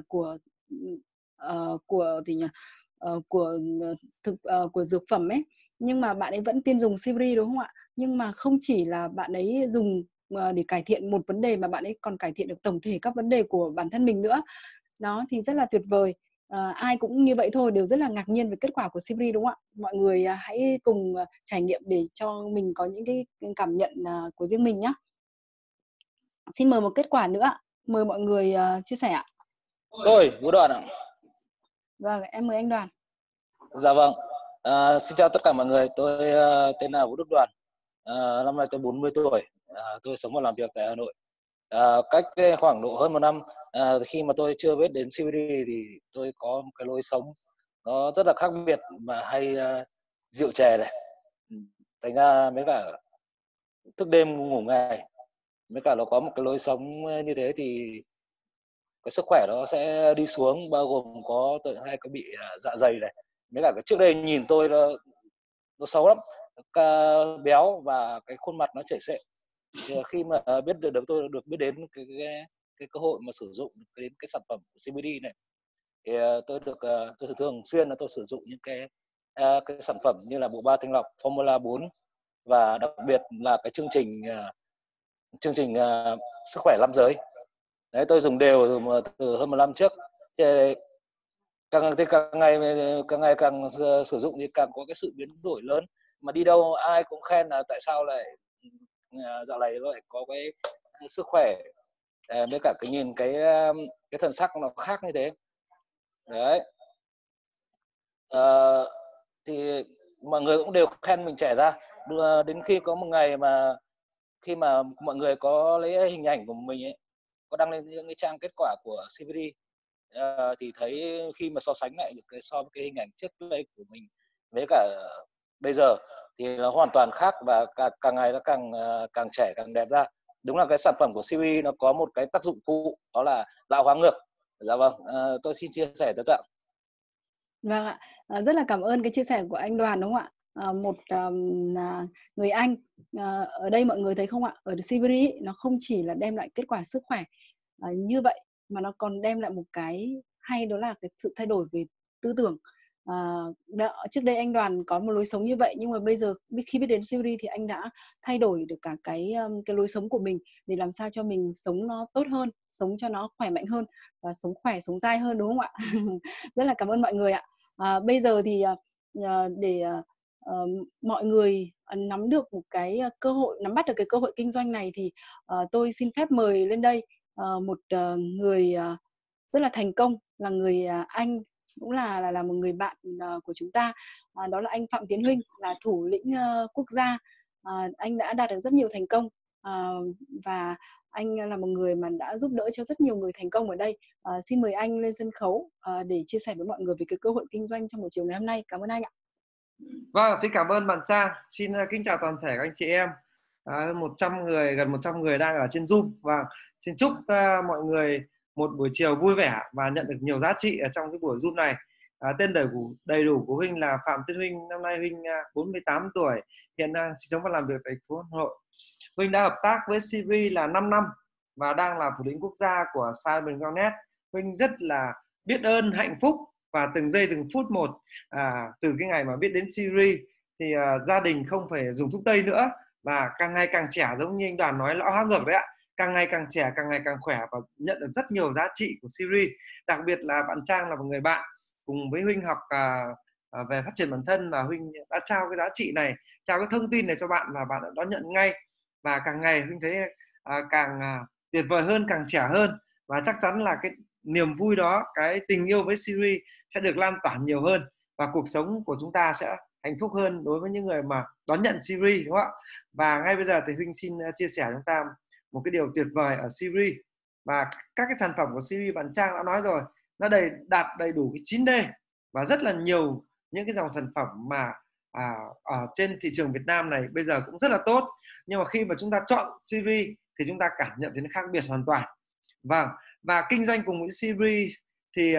của dược phẩm ấy. Nhưng mà bạn ấy vẫn tin dùng CBD đúng không ạ? Nhưng mà không chỉ là bạn ấy dùng để cải thiện một vấn đề, mà bạn ấy còn cải thiện được tổng thể các vấn đề của bản thân mình nữa. Đó thì rất là tuyệt vời. Ai cũng như vậy thôi, đều rất là ngạc nhiên về kết quả của CBD đúng không ạ? Mọi người hãy cùng trải nghiệm để cho mình có những cái cảm nhận của riêng mình nhé. Xin mời một kết quả nữa, mời mọi người chia sẻ ạ. Tôi, Vũ Đoàn ạ. Vâng, em mời anh Đoàn. Dạ vâng. Xin chào tất cả mọi người, tôi tên là Vũ Đức Đoàn. Năm nay tôi 40 tuổi, tôi sống và làm việc tại Hà Nội. Cách khoảng độ hơn một năm, khi mà tôi chưa biết đến CBD thì tôi có một cái lối sống nó rất là khác biệt, mà hay rượu chè này. Thành ra mấy cả thức đêm ngủ ngày, mấy cả nó có một cái lối sống như thế thì cái sức khỏe nó sẽ đi xuống, bao gồm có tôi hay có bị dạ dày này. Mấy cả trước đây nhìn tôi nó xấu lắm, béo và cái khuôn mặt nó chảy xệ. Thì khi mà tôi được biết đến cái cơ hội mà sử dụng đến cái sản phẩm của CBD này, thì tôi thường xuyên là tôi sử dụng những cái sản phẩm như là bộ ba thanh lọc Formula 4, và đặc biệt là cái chương trình sức khỏe nam giới. Đấy, tôi dùng đều từ hơn một năm trước. Thì càng ngày càng sử dụng thì càng có cái sự biến đổi lớn, mà đi đâu ai cũng khen là tại sao lại dạo này lại có cái sức khỏe, với cả cái nhìn cái thần sắc nó khác như thế. Đấy. Thì mọi người cũng đều khen mình trẻ ra. Đến khi có một ngày mà khi mà mọi người có lấy hình ảnh của mình ấy, có đăng lên những cái trang kết quả của CBD, thì thấy khi mà so sánh lại so với cái hình ảnh trước đây của mình với cả bây giờ thì nó hoàn toàn khác, và càng ngày nó càng trẻ càng đẹp ra. Đúng là cái sản phẩm của CBD nó có một cái tác dụng phụ, đó là lão hóa ngực. Dạ vâng, tôi xin chia sẻ tới tận. Vâng ạ, rất là cảm ơn cái chia sẻ của anh Đoàn đúng không ạ? Một người Anh, ở đây mọi người thấy không ạ? Ở CBD nó không chỉ là đem lại kết quả sức khỏe như vậy, mà nó còn đem lại một cái hay, đó là cái sự thay đổi về tư tưởng. Trước đây anh Đoàn có một lối sống như vậy, nhưng mà bây giờ khi biết đến CBD thì anh đã thay đổi được cả cái lối sống của mình, để làm sao cho mình sống nó tốt hơn, sống cho nó khỏe mạnh hơn, và sống khỏe, sống dai hơn đúng không ạ? Rất là cảm ơn mọi người ạ. Bây giờ thì để mọi người nắm được một cái cơ hội, nắm bắt được cái cơ hội kinh doanh này, thì tôi xin phép mời lên đây một người rất là thành công, là người Anh, cũng là một người bạn của chúng ta. Đó là anh Phạm Tiến Huynh, là thủ lĩnh quốc gia. Anh đã đạt được rất nhiều thành công, và anh là một người mà đã giúp đỡ cho rất nhiều người thành công ở đây. Xin mời anh lên sân khấu để chia sẻ với mọi người về cái cơ hội kinh doanh trong buổi chiều ngày hôm nay. Cảm ơn anh ạ. Vâng, xin cảm ơn bạn Trang. Xin kính chào toàn thể các anh chị em. 100 người, gần 100 người đang ở trên Zoom. Và xin chúc mọi người một buổi chiều vui vẻ và nhận được nhiều giá trị ở trong cái buổi Zoom này. Tên đầy đủ của Huynh là Phạm Tuyết Huynh. Năm nay Huynh 48 tuổi, hiện đang sinh sống và làm việc tại thành phố Hà Nội. Huynh đã hợp tác với Siri là 5 năm và đang là thủ lĩnh quốc gia của Cyber.net. Huynh rất là biết ơn, hạnh phúc và từng giây từng phút một từ cái ngày mà biết đến Siri thì gia đình không phải dùng thuốc tây nữa, và càng ngày càng trẻ, giống như anh Đoàn nói lão hóa ngược đấy ạ, càng ngày càng trẻ, càng ngày càng khỏe và nhận được rất nhiều giá trị của Siri. Đặc biệt là bạn Trang là một người bạn cùng với Huynh học về phát triển bản thân, và Huynh đã trao cái giá trị này, trao cái thông tin này cho bạn và bạn đã đón nhận ngay. Và càng ngày Huynh thấy càng tuyệt vời hơn, càng trẻ hơn, và chắc chắn là cái niềm vui đó, cái tình yêu với Siri sẽ được lan tỏa nhiều hơn và cuộc sống của chúng ta sẽ hạnh phúc hơn đối với những người mà đón nhận Siri, đúng không ạ? Và ngay bây giờ thì Huynh xin chia sẻ chúng ta một cái điều tuyệt vời ở Siri. Và các cái sản phẩm của Siri bạn Trang đã nói rồi, nó đạt đầy đủ cái 9D và rất là nhiều những cái dòng sản phẩm mà ở trên thị trường Việt Nam này bây giờ cũng rất là tốt. Nhưng mà khi mà chúng ta chọn Siri thì chúng ta cảm nhận thấy nó khác biệt hoàn toàn. Và kinh doanh cùng với Siri thì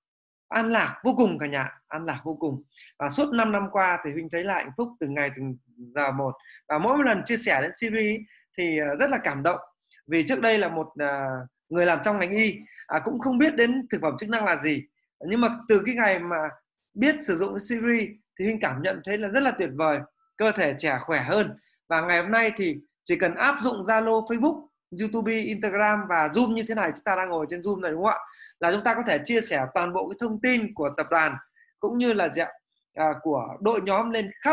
an lạc vô cùng cả nhà, an lạc vô cùng. Và suốt 5 năm qua thì Huynh thấy là hạnh phúc từng ngày từng giờ một. Và mỗi một lần chia sẻ đến Siri thì rất là cảm động, vì trước đây là một người làm trong ngành y cũng không biết đến thực phẩm chức năng là gì, nhưng mà từ cái ngày mà biết sử dụng Siri thì Huynh cảm nhận thấy là rất là tuyệt vời, cơ thể trẻ khỏe hơn. Và ngày hôm nay thì chỉ cần áp dụng Zalo, Facebook, YouTube, Instagram và Zoom như thế này, chúng ta đang ngồi trên Zoom này đúng không ạ, là chúng ta có thể chia sẻ toàn bộ cái thông tin của tập đoàn cũng như là của đội nhóm lên khắp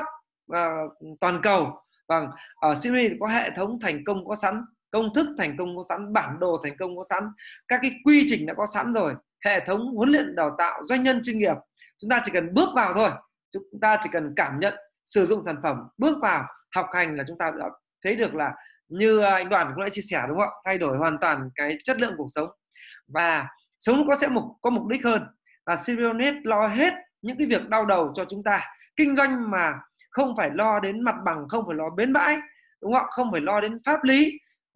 toàn cầu. Và ở Siri có hệ thống thành công có sẵn, công thức thành công có sẵn, bản đồ thành công có sẵn, các cái quy trình đã có sẵn rồi, hệ thống huấn luyện đào tạo doanh nhân chuyên nghiệp. Chúng ta chỉ cần bước vào thôi, chúng ta chỉ cần cảm nhận, sử dụng sản phẩm, bước vào học hành là chúng ta đã thấy được là như anh Đoàn cũng đã chia sẻ đúng không ạ, thay đổi hoàn toàn cái chất lượng cuộc sống và sống có mục đích hơn. Và Siri.net lo hết những cái việc đau đầu cho chúng ta, kinh doanh mà không phải lo đến mặt bằng, không phải lo bến bãi, đúng không ạ, không phải lo đến pháp lý,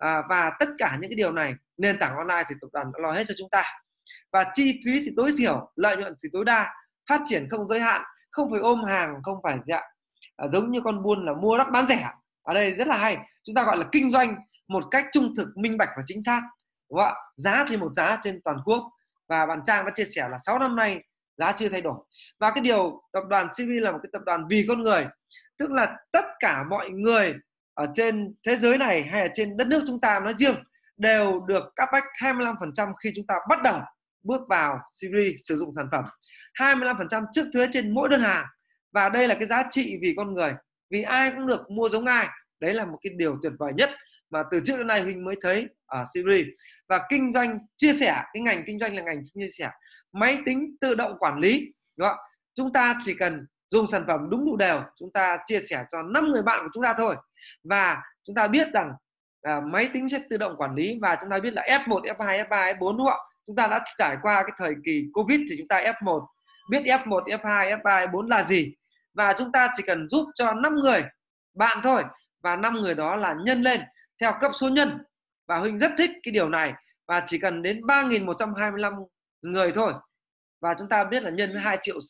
và tất cả những cái điều này nền tảng online thì tập đoàn đã lo hết cho chúng ta. Và chi phí thì tối thiểu, lợi nhuận thì tối đa, phát triển không giới hạn, không phải ôm hàng, không phải giống như con buôn là mua đắt bán rẻ. Ở đây rất là hay, chúng ta gọi là kinh doanh một cách trung thực, minh bạch và chính xác, đúng không ạ? Giá thì một giá trên toàn quốc, và bạn Trang đã chia sẻ là 6 năm nay giá chưa thay đổi. Và cái điều tập đoàn Siri là một cái tập đoàn vì con người, tức là tất cả mọi người ở trên thế giới này hay ở trên đất nước chúng ta nói riêng đều được cashback 25% khi chúng ta bắt đầu bước vào Siri sử dụng sản phẩm, 25% trước thuế trên mỗi đơn hàng. Và đây là cái giá trị vì con người, vì ai cũng được mua giống ai. Đấy là một cái điều tuyệt vời nhất mà từ trước đến nay Huynh mới thấy ở Siri. Và kinh doanh chia sẻ, cái ngành kinh doanh là ngành chia sẻ, máy tính tự động quản lý, đúng không? Chúng ta chỉ cần dùng sản phẩm đúng đủ đều, chúng ta chia sẻ cho 5 người bạn của chúng ta thôi, và chúng ta biết rằng máy tính sẽ tự động quản lý. Và chúng ta biết là F1, F2, F3, F4, đúng không ạ? Chúng ta đã trải qua cái thời kỳ Covid thì chúng ta F1, biết F1, F2, F3, F4 là gì, và chúng ta chỉ cần giúp cho 5 người bạn thôi, và 5 người đó là nhân lên theo cấp số nhân. Và Huynh rất thích cái điều này, và chỉ cần đến 3.125 người thôi, và chúng ta biết là nhân với 2,6 triệu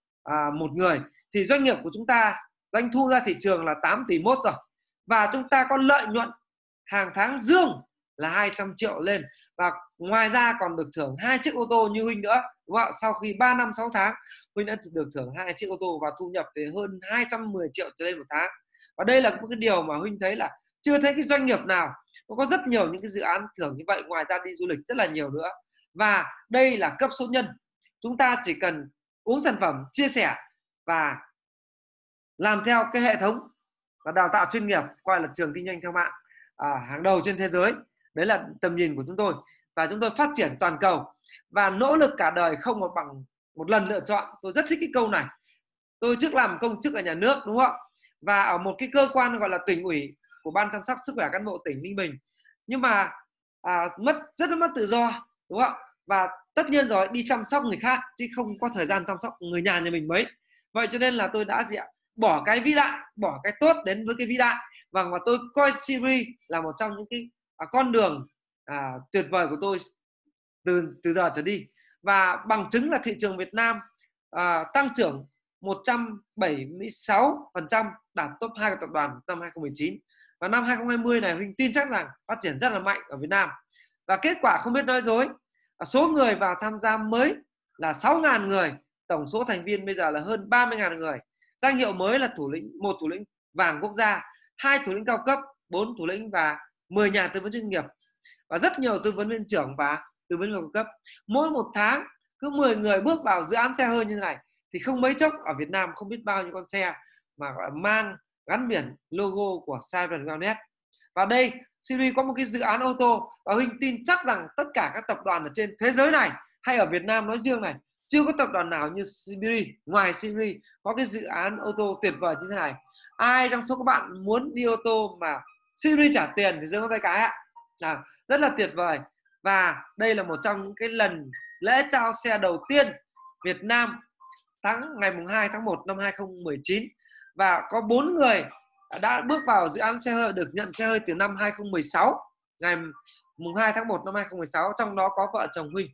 một người thì doanh nghiệp của chúng ta doanh thu ra thị trường là 8,1 tỷ rồi, và chúng ta có lợi nhuận hàng tháng dương là 200 triệu lên, và ngoài ra còn được thưởng 2 chiếc ô tô như Huynh nữa, đúng không? Sau khi 3 năm 6 tháng Huynh đã được thưởng 2 chiếc ô tô và thu nhập thì hơn 210 triệu trở lên một tháng. Và đây là một cái điều mà Huynh thấy là chưa thấy cái doanh nghiệp nào nó có rất nhiều những cái dự án thưởng như vậy, ngoài ra đi du lịch rất là nhiều nữa. Và đây là cấp số nhân, chúng ta chỉ cần uống sản phẩm, chia sẻ và làm theo cái hệ thống và đào tạo chuyên nghiệp, coi là trường kinh doanh theo mạng hàng đầu trên thế giới. Đấy là tầm nhìn của chúng tôi, và chúng tôi phát triển toàn cầu và nỗ lực cả đời không một bằng một lần lựa chọn. Tôi rất thích cái câu này. Tôi trước làm công chức ở nhà nước, đúng không ạ, và ở một cái cơ quan gọi là tỉnh ủy của Ban chăm sóc sức khỏe cán bộ tỉnh Ninh Bình, nhưng mà rất mất tự do, đúng không ạ, và tất nhiên rồi đi chăm sóc người khác chứ không có thời gian chăm sóc người nhà mình mấy. Vậy cho nên là tôi đã bỏ cái vĩ đại, bỏ cái tốt đến với cái vĩ đại, và tôi coi Siri là một trong những cái con đường tuyệt vời của tôi từ giờ trở đi. Và bằng chứng là thị trường Việt Nam tăng trưởng 176%, đạt top 2 của tập đoàn năm 2019. Và năm 2020 này Huỳnh tin chắc rằng phát triển rất là mạnh ở Việt Nam. Và kết quả không biết nói dối, số người vào tham gia mới là 6.000 người, tổng số thành viên bây giờ là hơn 30.000 người. Danh hiệu mới là một thủ lĩnh vàng quốc gia, 2 thủ lĩnh cao cấp, 4 thủ lĩnh và 10 nhà tư vấn chuyên nghiệp, và rất nhiều tư vấn viên trưởng và tư vấn viên cao cấp. Mỗi một tháng cứ 10 người bước vào dự án xe hơi như thế này thì không mấy chốc ở Việt Nam không biết bao nhiêu con xe mà gọi là mang gắn biển logo của Cyber Wellness. Và đây Siri có một cái dự án ô tô, và Huỳnh tin chắc rằng tất cả các tập đoàn ở trên thế giới này hay ở Việt Nam nói riêng này, chưa có tập đoàn nào như Siri, ngoài Siri có cái dự án ô tô tuyệt vời như thế này. Ai trong số các bạn muốn đi ô tô mà Siri trả tiền thì giơ ngón tay cái ạ. Rất là tuyệt vời. Và đây là một trong những cái lần lễ trao xe đầu tiên Việt Nam ngày 2 tháng 1 năm 2019, và có 4 người đã bước vào dự án xe hơi được nhận xe hơi từ năm 2016, ngày 2 tháng 1 năm 2016, trong đó có vợ chồng Huỳnh.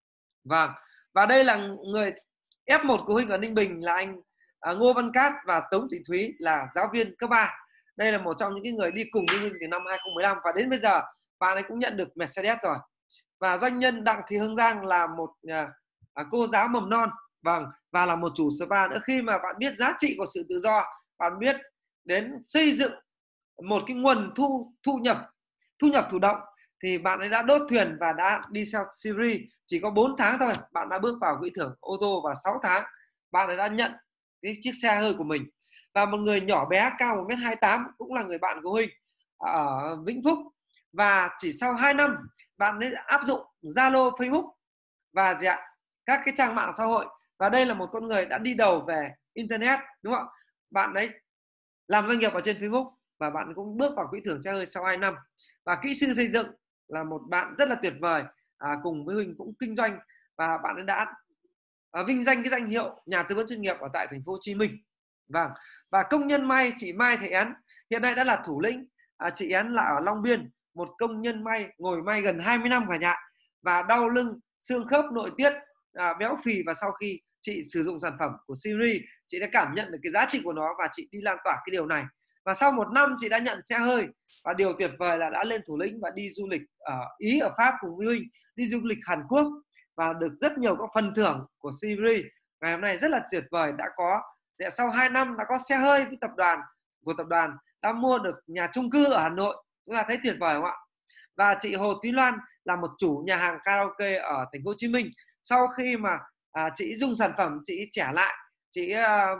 Và đây là người F1 của Huỳnh ở Ninh Bình là anh Ngô Văn Cát và Tống Thị Thúy là giáo viên cấp 3. đây là một trong những cái người đi cùng với Huỳnh từ năm 2015 và đến bây giờ bạn ấy cũng nhận được Mercedes rồi. Và doanh nhân Đặng Thị Hương Giang là một cô giáo mầm non, vâng, và là một chủ spa nữa. Khi mà bạn biết giá trị của sự tự do, bạn biết đến xây dựng một cái nguồn thu nhập thụ động, thì bạn ấy đã đốt thuyền và đã đi theo Siri. Chỉ có 4 tháng thôi bạn đã bước vào quỹ thưởng ô tô, và 6 tháng bạn ấy đã nhận cái chiếc xe hơi của mình. Và một người nhỏ bé cao 1m28 cũng là người bạn của Huỳnh ở Vĩnh Phúc, và chỉ sau 2 năm bạn ấy áp dụng Zalo, Facebook và các cái trang mạng xã hội. Và đây là một con người đã đi đầu về Internet, đúng không? Bạn ấy làm doanh nghiệp ở trên Facebook và bạn cũng bước vào quỹ thưởng xe hơi sau 2 năm. Và kỹ sư xây dựng là một bạn rất là tuyệt vời, cùng với Huỳnh cũng kinh doanh, và bạn ấy đã vinh danh cái danh hiệu nhà tư vấn chuyên nghiệp ở tại thành phố Hồ Chí Minh. Vâng. Và công nhân may chị Mai Thị Én hiện nay đã là thủ lĩnh. Chị Én là ở Long Biên, một công nhân may ngồi may gần 20 năm cả nhà, và đau lưng, xương khớp, nội tiết, béo phì, và sau khi chị sử dụng sản phẩm của Siri, chị đã cảm nhận được cái giá trị của nó và chị đi lan tỏa cái điều này. Và sau 1 năm chị đã nhận xe hơi, và điều tuyệt vời là đã lên thủ lĩnh và đi du lịch ở Ý, ở Pháp cùng với Huỳnh, đi du lịch Hàn Quốc và được rất nhiều các phần thưởng của Siri. Ngày hôm nay rất là tuyệt vời, sau 2 năm đã có xe hơi với tập đoàn, đã mua được nhà chung cư ở Hà Nội. Chúng ta thấy tuyệt vời không ạ? Và chị Hồ Thúy Loan là một chủ nhà hàng karaoke ở thành phố Hồ Chí Minh. Sau khi mà chị dùng sản phẩm, chị trẻ lại, chị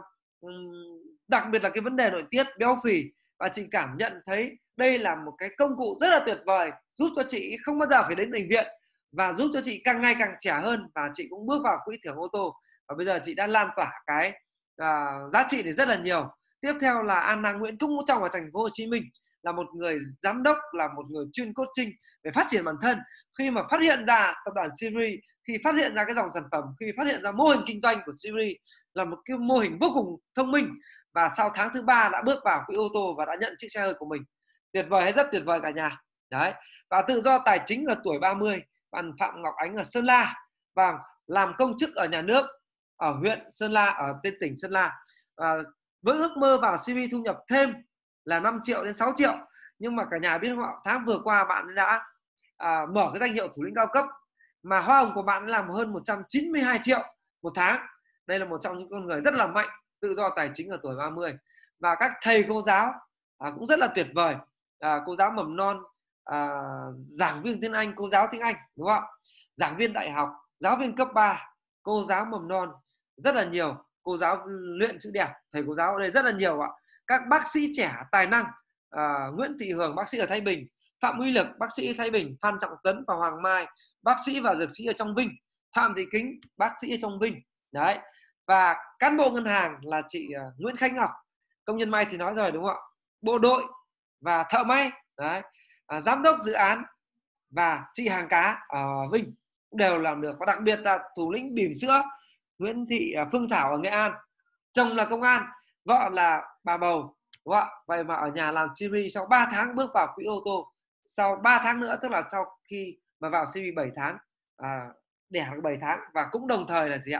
đặc biệt là cái vấn đề nội tiết, béo phì, và chị cảm nhận thấy đây là một cái công cụ rất là tuyệt vời, giúp cho chị không bao giờ phải đến bệnh viện và giúp cho chị càng ngày càng trẻ hơn. Và chị cũng bước vào quỹ thưởng ô tô, và bây giờ chị đã lan tỏa cái giá trị này rất là nhiều. Tiếp theo là Anna Nguyễn cũng trong ở thành phố Hồ Chí Minh, là một người giám đốc, là một người chuyên coaching về phát triển bản thân. Khi mà phát hiện ra tập đoàn Siri, khi phát hiện ra cái dòng sản phẩm, khi phát hiện ra mô hình kinh doanh của Siri là một cái mô hình vô cùng thông minh, và sau tháng thứ 3 đã bước vào quỹ ô tô và đã nhận chiếc xe hơi của mình. Tuyệt vời hay rất tuyệt vời cả nhà. Đấy. Và tự do tài chính ở tuổi 30, bạn Phạm Ngọc Ánh ở Sơn La, và làm công chức ở nhà nước ở huyện Sơn La, ở tên tỉnh Sơn La. Với ước mơ vào Siri thu nhập thêm là 5 triệu đến 6 triệu. Nhưng mà cả nhà biết không ạ, tháng vừa qua bạn đã mở cái danh hiệu thủ lĩnh cao cấp, mà hoa hồng của bạn là hơn 192 triệu một tháng. Đây là một trong những con người rất là mạnh, tự do tài chính ở tuổi 30. Và các thầy cô giáo cũng rất là tuyệt vời. Cô giáo mầm non, giảng viên tiếng Anh, cô giáo tiếng Anh, đúng không ạ? Giảng viên đại học, giáo viên cấp 3, cô giáo mầm non rất là nhiều, cô giáo luyện chữ đẹp, thầy cô giáo ở đây rất là nhiều ạ. Các bác sĩ trẻ tài năng, Nguyễn Thị Hường, bác sĩ ở Thái Bình, Phạm Uy Lực, bác sĩ ở Thái Bình, Phan Trọng Tấn và Hoàng Mai, bác sĩ và dược sĩ ở trong Vinh, Phạm Thị Kính, bác sĩ ở trong Vinh. Đấy. Và cán bộ ngân hàng là chị Nguyễn Khánh Ngọc, công nhân may thì nói rồi, đúng không ạ? Bộ đội và thợ may. Đấy. Giám đốc dự án và chị hàng cá ở Vinh cũng đều làm được. Và đặc biệt là thủ lĩnh bỉm sữa Nguyễn Thị Phương Thảo ở Nghệ An, chồng là công an, vợ là bà bầu, đúng không ạ? Vậy mà ở nhà làm Siri, sau 3 tháng bước vào quỹ ô tô, sau 3 tháng nữa, tức là sau khi mà vào Siri 7 tháng, đẻ được 7 tháng, và cũng đồng thời là gì ạ?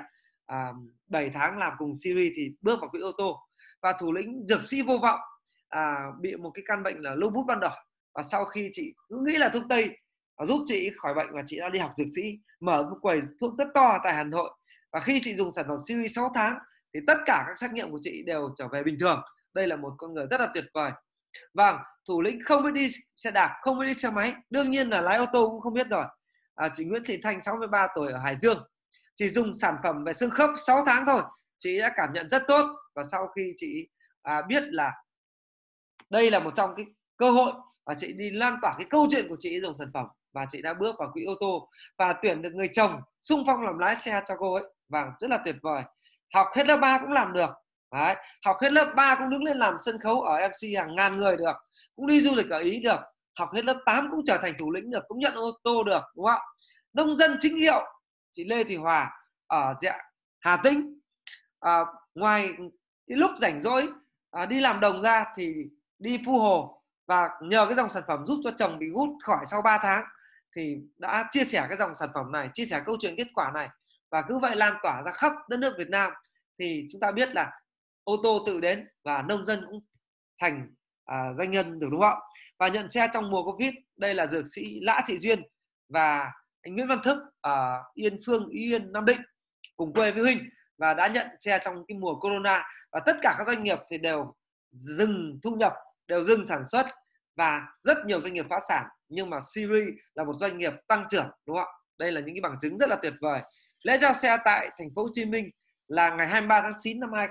7 tháng làm cùng Siri thì bước vào quỹ ô tô. Và thủ lĩnh dược sĩ vô vọng bị một cái căn bệnh là lupus bút ban đỏ, và sau khi chị cứ nghĩ là thuốc tây giúp chị khỏi bệnh, và chị đã đi học dược sĩ, mở một quầy thuốc rất to tại Hà Nội. Và khi chị dùng sản phẩm Siri 6 tháng thì tất cả các xét nghiệm của chị đều trở về bình thường. Đây là một con người rất là tuyệt vời. Vâng, thủ lĩnh không biết đi xe đạp, không biết đi xe máy, đương nhiên là lái ô tô cũng không biết rồi. Chị Nguyễn Thị Thanh, 63 tuổi, ở Hải Dương. Chị dùng sản phẩm về xương khớp 6 tháng thôi, chị đã cảm nhận rất tốt. Và sau khi chị biết là đây là một trong cái cơ hội, và chị đi lan tỏa cái câu chuyện của chị dùng sản phẩm, và chị đã bước vào quỹ ô tô và tuyển được người chồng xung phong làm lái xe cho cô ấy. Vâng, rất là tuyệt vời. Học hết lớp 3 cũng làm được. Đấy, học hết lớp 3 cũng đứng lên làm sân khấu ở MC hàng ngàn người được, cũng đi du lịch ở Ý được. Học hết lớp 8 cũng trở thành thủ lĩnh được, cũng nhận ô tô được, đúng không ạ? Nông dân chính hiệu, chị Lê Thị Hòa ở Hà Tĩnh. Ngoài cái lúc rảnh rỗi đi làm đồng ra thì đi Phu Hồ, và nhờ cái dòng sản phẩm giúp cho chồng bị gút khỏi sau 3 tháng thì đã chia sẻ cái dòng sản phẩm này, chia sẻ câu chuyện kết quả này, và cứ vậy lan tỏa ra khắp đất nước Việt Nam. Thì chúng ta biết là ô tô tự đến và nông dân cũng thành doanh nhân được, đúng không? Và nhận xe trong mùa Covid, đây là dược sĩ Lã Thị Duyên và anh Nguyễn Văn Thức ở Yên Phương, Ý Yên, Nam Định, cùng quê với Huỳnh, và đã nhận xe trong cái mùa Corona. Và tất cả các doanh nghiệp thì đều dừng thu nhập, đều dừng sản xuất, và rất nhiều doanh nghiệp phá sản. Nhưng mà Siri là một doanh nghiệp tăng trưởng, đúng không ạ? Đây là những cái bằng chứng rất là tuyệt vời. Lễ trao xe tại thành phố Hồ Chí Minh là ngày 23 tháng 9 năm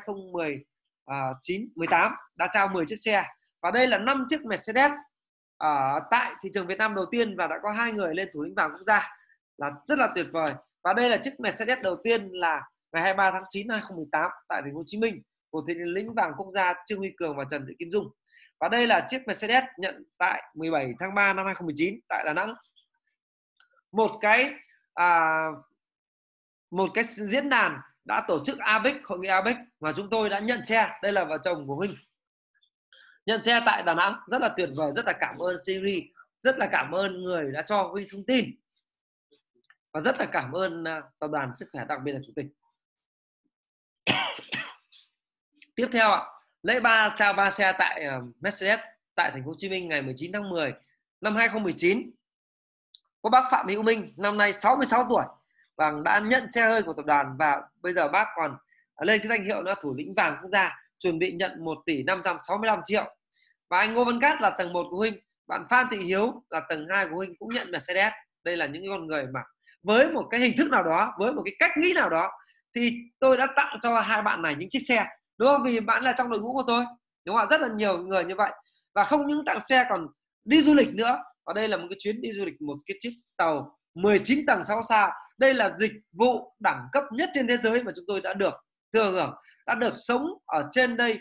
2018, đã trao 10 chiếc xe. Và đây là 5 chiếc Mercedes ở tại thị trường Việt Nam đầu tiên, và đã có 2 người lên thủ lĩnh vàng quốc gia, là rất là tuyệt vời. Và đây là chiếc Mercedes đầu tiên là ngày 23 tháng 9 năm 2018 tại thành phố Hồ Chí Minh của thủ lĩnh vàng quốc gia Trương Huy Cường và Trần Thị Kim Dung. Và đây là chiếc Mercedes nhận tại 17 tháng 3 năm 2019 tại Đà Nẵng. Một cái diễn đàn đã tổ chức APEC, hội nghị APEC, mà chúng tôi đã nhận xe. Đây là vợ chồng của Huynh nhận xe tại Đà Nẵng, rất là tuyệt vời. Rất là cảm ơn Siri, rất là cảm ơn người đã cho Huynh thông tin, và rất là cảm ơn tập đoàn Sức Khỏe, đặc biệt là chủ tịch. Tiếp theo ạ, lễ trao 3 xe tại Mercedes tại thành phố Hồ Chí Minh ngày 19 tháng 10 năm 2019. Có bác Phạm Hữu Minh, năm nay 66 tuổi và đã nhận xe hơi của tập đoàn, và bây giờ bác còn lên cái danh hiệu là thủ lĩnh vàng quốc gia, chuẩn bị nhận 1 tỷ 565 triệu. Và anh Ngô Văn Cát là tầng 1 của Huynh, bạn Phan Thị Hiếu là tầng 2 của Huynh cũng nhận Mercedes. Đây là những con người mà với một cái hình thức nào đó, với một cái cách nghĩ nào đó, thì tôi đã tặng cho hai bạn này những chiếc xe, đúng không? Vì bạn là trong đội ngũ của tôi, đúng không ạ? Rất là nhiều người như vậy, và không những tặng xe còn đi du lịch nữa. Và đây là một cái chuyến đi du lịch, một cái chiếc tàu 19 tầng 6 sao. Đây là dịch vụ đẳng cấp nhất trên thế giới mà chúng tôi đã được thừa hưởng, đã được sống ở trên đây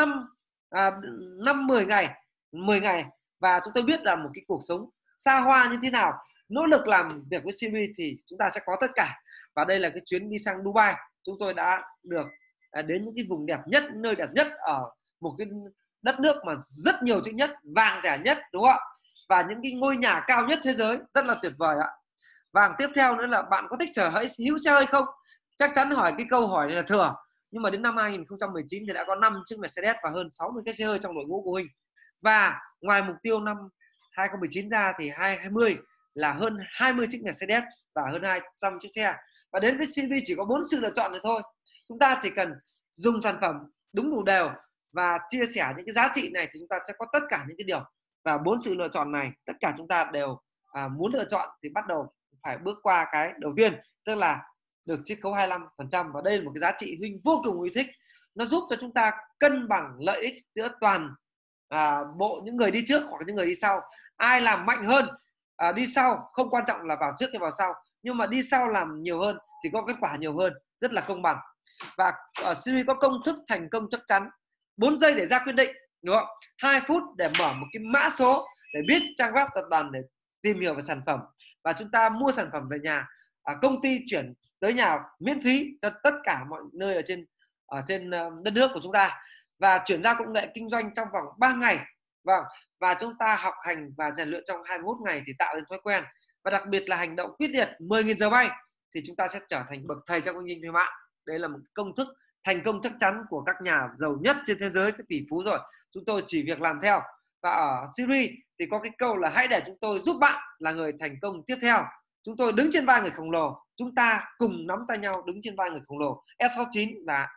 10 ngày, và chúng tôi biết là một cái cuộc sống xa hoa như thế nào. Nỗ lực làm việc với Siri thì chúng ta sẽ có tất cả. Và đây là cái chuyến đi sang Dubai, chúng tôi đã được đến những cái vùng đẹp nhất, nơi đẹp nhất ở một cái đất nước mà rất nhiều chữ nhất, vàng rẻ nhất, đúng không ạ? Và những cái ngôi nhà cao nhất thế giới, rất là tuyệt vời ạ. Và tiếp theo nữa là bạn có thích sở hữu xe hơi không? Chắc chắn hỏi cái câu hỏi này là thừa. Nhưng mà đến năm 2019 thì đã có 5 chiếc Mercedes và hơn 60 cái xe hơi trong đội ngũ của Huynh. Và ngoài mục tiêu năm 2019 ra thì 2020 là hơn 20 chiếc Mercedes và hơn 200 chiếc xe. Và đến với CV chỉ có 4 sự lựa chọn rồi thôi. Chúng ta chỉ cần dùng sản phẩm đúng đủ đều và chia sẻ những cái giá trị này thì chúng ta sẽ có tất cả những cái điều. Và 4 sự lựa chọn này tất cả chúng ta đều muốn lựa chọn thì bắt đầu phải bước qua cái đầu tiên, tức là được chiết khấu 25%. Và đây là một cái giá trị Huynh vô cùng yêu thích. Nó giúp cho chúng ta cân bằng lợi ích giữa toàn bộ những người đi trước hoặc những người đi sau. Ai làm mạnh hơn đi sau, không quan trọng là vào trước hay vào sau, nhưng mà đi sau làm nhiều hơn thì có kết quả nhiều hơn, rất là công bằng. Và ở Siri có công thức thành công chắc chắn: 4 giây để ra quyết định, đúng không? 2 phút để mở một cái mã số để biết trang web tập đoàn để tìm hiểu về sản phẩm, và chúng ta mua sản phẩm về nhà, công ty chuyển tới nhà miễn phí cho tất cả mọi nơi ở trên đất nước của chúng ta, và chuyển giao công nghệ kinh doanh trong vòng 3 ngày. Vâng, và chúng ta học hành và rèn luyện trong 21 ngày thì tạo nên thói quen, và đặc biệt là hành động quyết liệt 10.000 giờ bay thì chúng ta sẽ trở thành bậc thầy trong kinh doanh thương mại. Đây là một công thức thành công chắc chắn của các nhà giàu nhất trên thế giới, các tỷ phú rồi. Chúng tôi chỉ việc làm theo. Và ở series thì có cái câu là hãy để chúng tôi giúp bạn là người thành công tiếp theo. Chúng tôi đứng trên vai người khổng lồ, chúng ta cùng nắm tay nhau đứng trên vai người khổng lồ. S69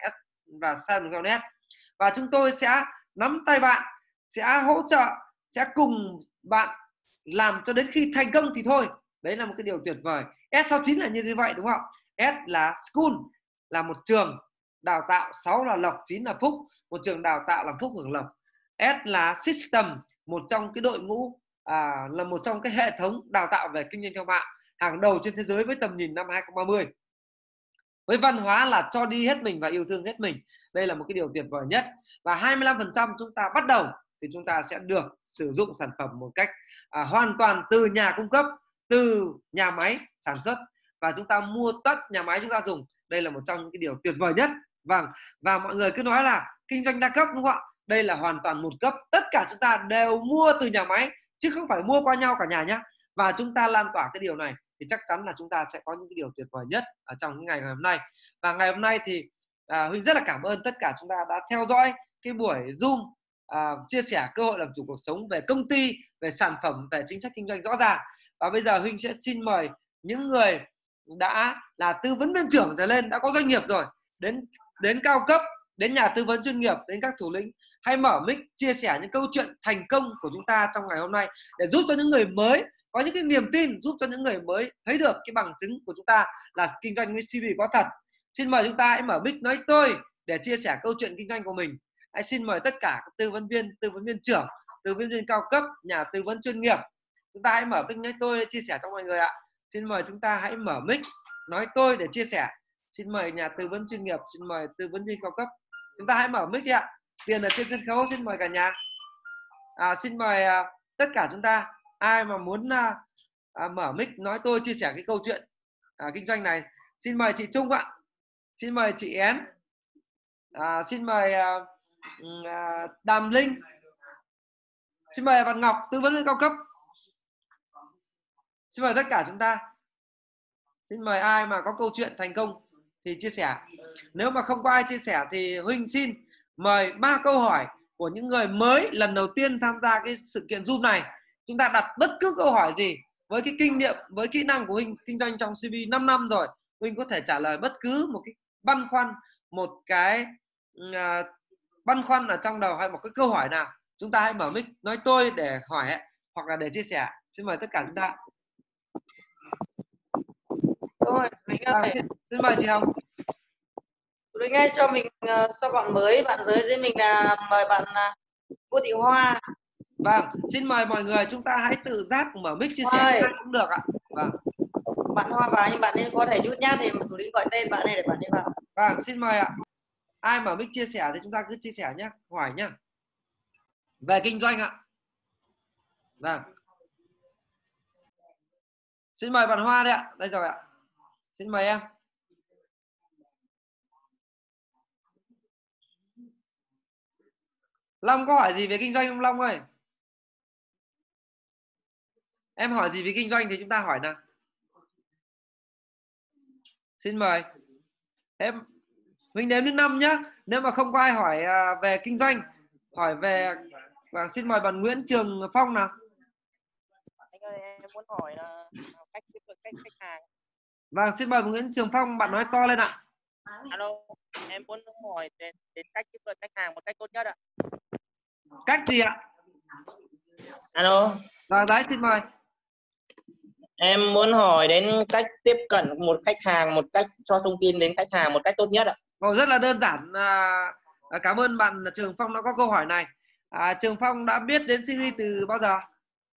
và Simon Wellness. Và chúng tôi sẽ nắm tay bạn, sẽ hỗ trợ, sẽ cùng bạn làm cho đến khi thành công thì thôi. Đấy là một cái điều tuyệt vời. S69 là như thế vậy đúng không? S là school, là một trường đào tạo, 6 là lộc, 9 là phúc, một trường đào tạo làm phúc hưởng lộc. S là system, một trong cái đội ngũ, là một trong cái hệ thống đào tạo về kinh doanh theo mạng hàng đầu trên thế giới với tầm nhìn năm 2030. Với văn hóa là cho đi hết mình và yêu thương hết mình. Đây là một cái điều tuyệt vời nhất. Và 25% chúng ta bắt đầu thì chúng ta sẽ được sử dụng sản phẩm một cách hoàn toàn từ nhà cung cấp, từ nhà máy sản xuất, và chúng ta mua tất nhà máy chúng ta dùng. Đây là một trong những cái điều tuyệt vời nhất. Vâng, và mọi người cứ nói là kinh doanh đa cấp đúng không ạ? Đây là hoàn toàn một cấp. Tất cả chúng ta đều mua từ nhà máy chứ không phải mua qua nhau cả nhà nhé. Và chúng ta lan tỏa cái điều này thì chắc chắn là chúng ta sẽ có những cái điều tuyệt vời nhất ở trong những ngày hôm nay. Và ngày hôm nay thì Huynh rất là cảm ơn tất cả chúng ta đã theo dõi cái buổi Zoom chia sẻ cơ hội làm chủ cuộc sống về công ty, về sản phẩm, về chính sách kinh doanh rõ ràng. Và bây giờ Huynh sẽ xin mời những người đã là tư vấn viên trưởng trở lên, đã có doanh nghiệp rồi, đến cao cấp, đến nhà tư vấn chuyên nghiệp, đến các thủ lĩnh, hãy mở mic chia sẻ những câu chuyện thành công của chúng ta trong ngày hôm nay để giúp cho những người mới có những cái niềm tin, giúp cho những người mới thấy được cái bằng chứng của chúng ta là kinh doanh với CV có thật. Xin mời chúng ta hãy mở mic nói tôi để chia sẻ câu chuyện kinh doanh của mình. Hãy xin mời tất cả các tư vấn viên trưởng, tư vấn viên cao cấp, nhà tư vấn chuyên nghiệp, chúng ta hãy mở mic nói tôi để chia sẻ cho mọi người ạ. Xin mời chúng ta hãy mở mic nói tôi để chia sẻ. Xin mời nhà tư vấn chuyên nghiệp, xin mời tư vấn viên cao cấp, chúng ta hãy mở mic đi ạ. Tiền ở trên sân khấu, xin mời cả nhà. Xin mời tất cả chúng ta, ai mà muốn mở mic nói tôi chia sẻ cái câu chuyện kinh doanh này. Xin mời chị Trung ạ, xin mời chị Én, xin mời Đàm Linh, xin mời bạn Ngọc, tư vấn viên cao cấp. Xin mời tất cả chúng ta. Xin mời ai mà có câu chuyện thành công thì chia sẻ. Nếu mà không có ai chia sẻ thì Huynh xin mời 3 câu hỏi của những người mới lần đầu tiên tham gia cái sự kiện Zoom này. Chúng ta đặt bất cứ câu hỏi gì với cái kinh nghiệm, với kỹ năng của Huynh kinh doanh trong CV 5 năm rồi, Huynh có thể trả lời bất cứ một cái băn khoăn, một cái băn khoăn ở trong đầu hay một cái câu hỏi nào. Chúng ta hãy mở mic nói tôi để hỏi hoặc là để chia sẻ. Xin mời tất cả chúng ta. Xin mời chị Hồng. Linh ơi, cho mình sao bạn mới, bạn giới với mình là mời bạn Cô Thị Hoa. Vâng, xin mời mọi người chúng ta hãy tự giác mở mic chia sẻ cũng được ạ. Vâng. Bạn Hoa vào nhưng bạn nên có thể nhút nhát thì thủ lĩnh gọi tên bạn này để bạn đi vào. Vâng, xin mời ạ. Ai mở mic chia sẻ thì chúng ta cứ chia sẻ nhé, hỏi nhé. Về kinh doanh ạ. Vâng. Xin mời bạn Hoa đây ạ. Đây rồi ạ. Xin mời em. Long có hỏi gì về kinh doanh không Long ơi? Em hỏi gì về kinh doanh thì chúng ta hỏi nào. Xin mời. Em Huynh đếm đến 5 nhá. Nếu mà không có ai hỏi về kinh doanh, hỏi về xin mời bạn Nguyễn Trường Phong nào. Anh ơi, em muốn hỏi là cách tiếp cận khách hàng. Vâng, xin mời bạn Nguyễn Trường Phong, bạn nói to lên ạ. Alo, em muốn hỏi đến cách tiếp cận khách hàng một cách tốt nhất ạ. Cách gì ạ? Alo. Rồi đấy, xin mời. Em muốn hỏi đến cách tiếp cận một khách hàng, một cách cho thông tin đến khách hàng một cách tốt nhất ạ. Rất là đơn giản. Cảm ơn bạn Trường Phong đã có câu hỏi này. Trường Phong đã biết đến Siri từ bao giờ?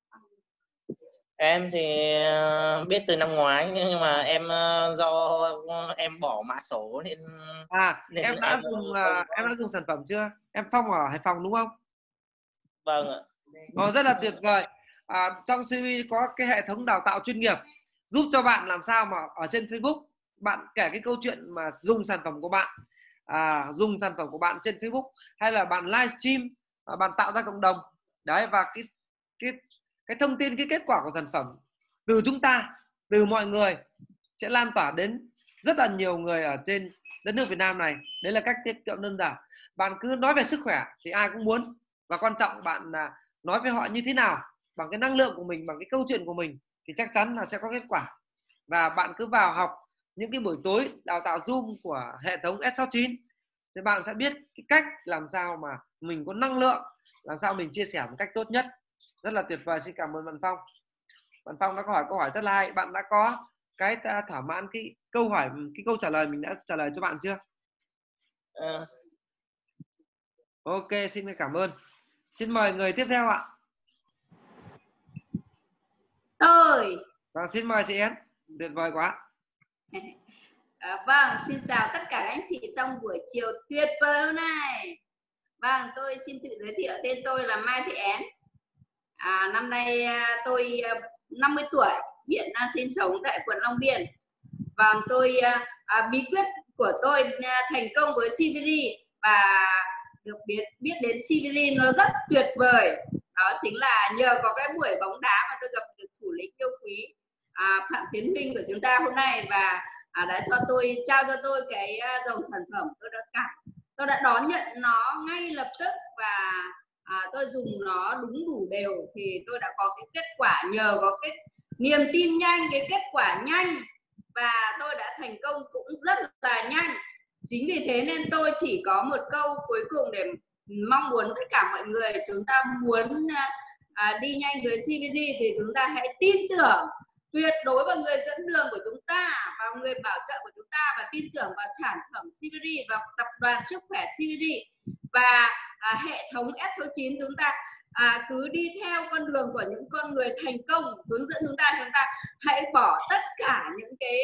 Em thì biết từ năm ngoái nhưng mà em do em bỏ mã số nên em đã dùng sản phẩm chưa? Em Phong ở Hải Phòng đúng không? Vâng ạ. Rất là tuyệt vời. Trong CV có cái hệ thống đào tạo chuyên nghiệp giúp cho bạn làm sao mà ở trên Facebook bạn kể cái câu chuyện mà dùng sản phẩm của bạn, dùng sản phẩm của bạn trên Facebook, hay là bạn livestream, bạn tạo ra cộng đồng đấy, và cái thông tin, cái kết quả của sản phẩm từ chúng ta, từ mọi người sẽ lan tỏa đến rất là nhiều người ở trên đất nước Việt Nam này. Đấy là cách tiết kiệm đơn giản. Bạn cứ nói về sức khỏe thì ai cũng muốn, và quan trọng bạn nói với họ như thế nào, bằng cái năng lượng của mình, bằng cái câu chuyện của mình, thì chắc chắn là sẽ có kết quả. Và bạn cứ vào học những cái buổi tối đào tạo Zoom của hệ thống S69 thì bạn sẽ biết cái cách làm sao mà mình có năng lượng, làm sao mình chia sẻ một cách tốt nhất. Rất là tuyệt vời. Xin cảm ơn bạn Phong. Bạn Phong đã hỏi câu hỏi rất là hay. Bạn đã có cái thỏa mãn cái câu trả lời mình đã trả lời cho bạn chưa? Ok, xin cảm ơn. Xin mời người tiếp theo ạ. Tôi. Vâng, xin mời chị Én. Tuyệt vời quá. Vâng, xin chào tất cả các anh chị trong buổi chiều tuyệt vời hôm nay. Vâng, tôi xin tự giới thiệu, tên tôi là Mai Thị Én. Năm nay tôi 50 tuổi, hiện đang sinh sống tại quận Long Biên. Vâng, bí quyết của tôi thành công với CVD và được biết đến CVD nó rất tuyệt vời. Đó chính là nhờ có cái buổi bóng đá mà tôi gặp được thủ lĩnh yêu quý Phạm Tiến Huynh của chúng ta hôm nay, và đã trao cho tôi cái dòng sản phẩm tôi đã đón nhận nó ngay lập tức, và tôi dùng nó đúng đủ đều thì tôi đã có cái kết quả nhờ có cái niềm tin nhanh, cái kết quả nhanh, và tôi đã thành công cũng rất là nhanh. Chính vì thế nên tôi chỉ có một câu cuối cùng để mong muốn tất cả mọi người, chúng ta muốn đi nhanh với CVD thì chúng ta hãy tin tưởng tuyệt đối vào người dẫn đường của chúng ta, vào người bảo trợ của chúng ta, và tin tưởng vào sản phẩm CVD, vào tập đoàn sức khỏe CVD và hệ thống S69. Chúng ta cứ đi theo con đường của những con người thành công hướng dẫn chúng ta hãy bỏ tất cả những cái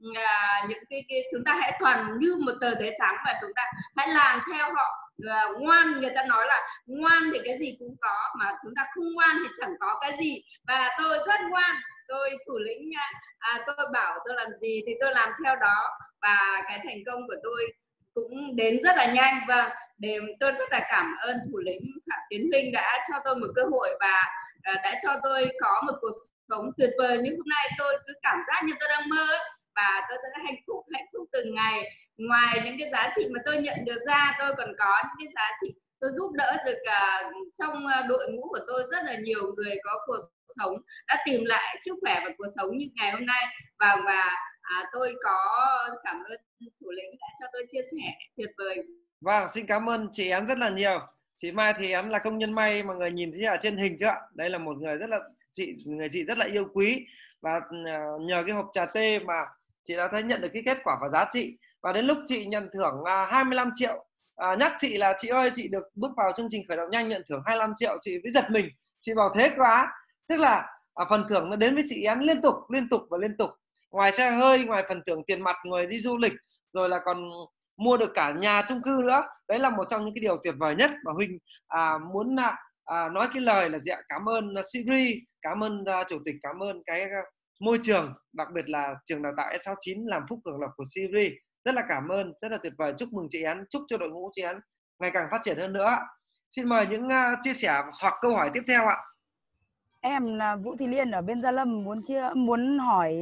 chúng ta hãy toàn như một tờ giấy trắng, và chúng ta hãy làm theo họ. Ngoan, người ta nói là ngoan thì cái gì cũng có, mà chúng ta không ngoan thì chẳng có cái gì. Và tôi rất ngoan, tôi thủ lĩnh tôi bảo tôi làm gì thì tôi làm theo đó, và cái thành công của tôi cũng đến rất là nhanh. Và tôi rất là cảm ơn thủ lĩnh Phạm Tiến Huynh đã cho tôi một cơ hội và đã cho tôi có một cuộc sống tuyệt vời như hôm nay. Tôi cứ cảm giác như tôi đang mơ ấy, và tôi rất hạnh phúc từng ngày. Ngoài những cái giá trị mà tôi nhận được ra, tôi còn có những cái giá trị tôi giúp đỡ được trong đội ngũ của tôi rất là nhiều người có cuộc sống đã tìm lại sức khỏe và cuộc sống như ngày hôm nay. Và tôi có cảm ơn thủ lĩnh đã cho tôi chia sẻ tuyệt vời. Vâng, xin cảm ơn chị Én rất là nhiều. Chị Mai Thị Én là công nhân may mà người nhìn thấy ở trên hình chưa ạ? Đây là một người người chị rất là yêu quý, và nhờ cái hộp trà tê mà chị đã thấy nhận được cái kết quả và giá trị. Và đến lúc chị nhận thưởng 25 triệu, nhắc chị là chị ơi, chị được bước vào chương trình khởi động nhanh nhận thưởng 25 triệu, chị mới giật mình. Chị bảo thế quá, tức là phần thưởng nó đến với chị Én liên tục. Ngoài xe hơi, ngoài phần thưởng tiền mặt, ngoài đi du lịch, rồi là còn mua được cả nhà chung cư nữa. Đấy là một trong những cái điều tuyệt vời nhất mà Huỳnh muốn nói cái lời là gì ạ? Cảm ơn Siri, cảm ơn chủ tịch, cảm ơn cái môi trường, đặc biệt là trường đào tạo S69 làm phúc hưởng lộc của Siri. Rất là cảm ơn, rất là tuyệt vời. Chúc mừng chị Én, chúc cho đội ngũ chị Én ngày càng phát triển hơn nữa. Xin mời những chia sẻ hoặc câu hỏi tiếp theo ạ. Em là Vũ Thị Liên ở bên Gia Lâm, muốn hỏi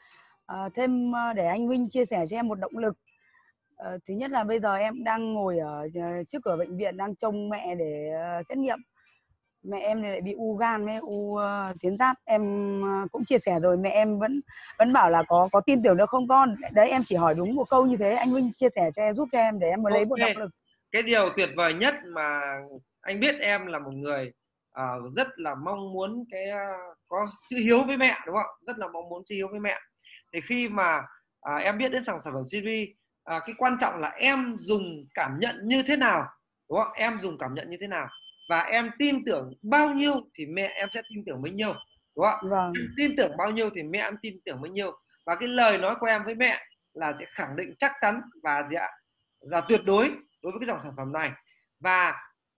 thêm để anh Huynh chia sẻ cho em một động lực. Thứ nhất là bây giờ em đang ngồi ở trước cửa bệnh viện đang trông mẹ để xét nghiệm. Mẹ em lại bị u gan với u tuyến giáp. Em cũng chia sẻ rồi, mẹ em vẫn bảo là có tin tưởng được không con. Đấy, em chỉ hỏi đúng một câu như thế. Anh Huynh chia sẻ cho em, giúp cho em để em mới lấy một động lực. Cái điều tuyệt vời nhất mà anh biết em là một người rất là mong muốn có chữ hiếu với mẹ, đúng không? Rất là mong muốn chữ hiếu với mẹ. Thì khi mà em biết đến sản phẩm Siri, cái quan trọng là em dùng cảm nhận như thế nào, đúng không? Em dùng cảm nhận như thế nào và em tin tưởng bao nhiêu thì mẹ em sẽ tin tưởng bấy nhiêu, đúng không? Vâng. Em tin tưởng bao nhiêu thì mẹ em tin tưởng bấy nhiêu. Và cái lời nói của em với mẹ là sẽ khẳng định chắc chắn và tuyệt đối với cái dòng sản phẩm này. Và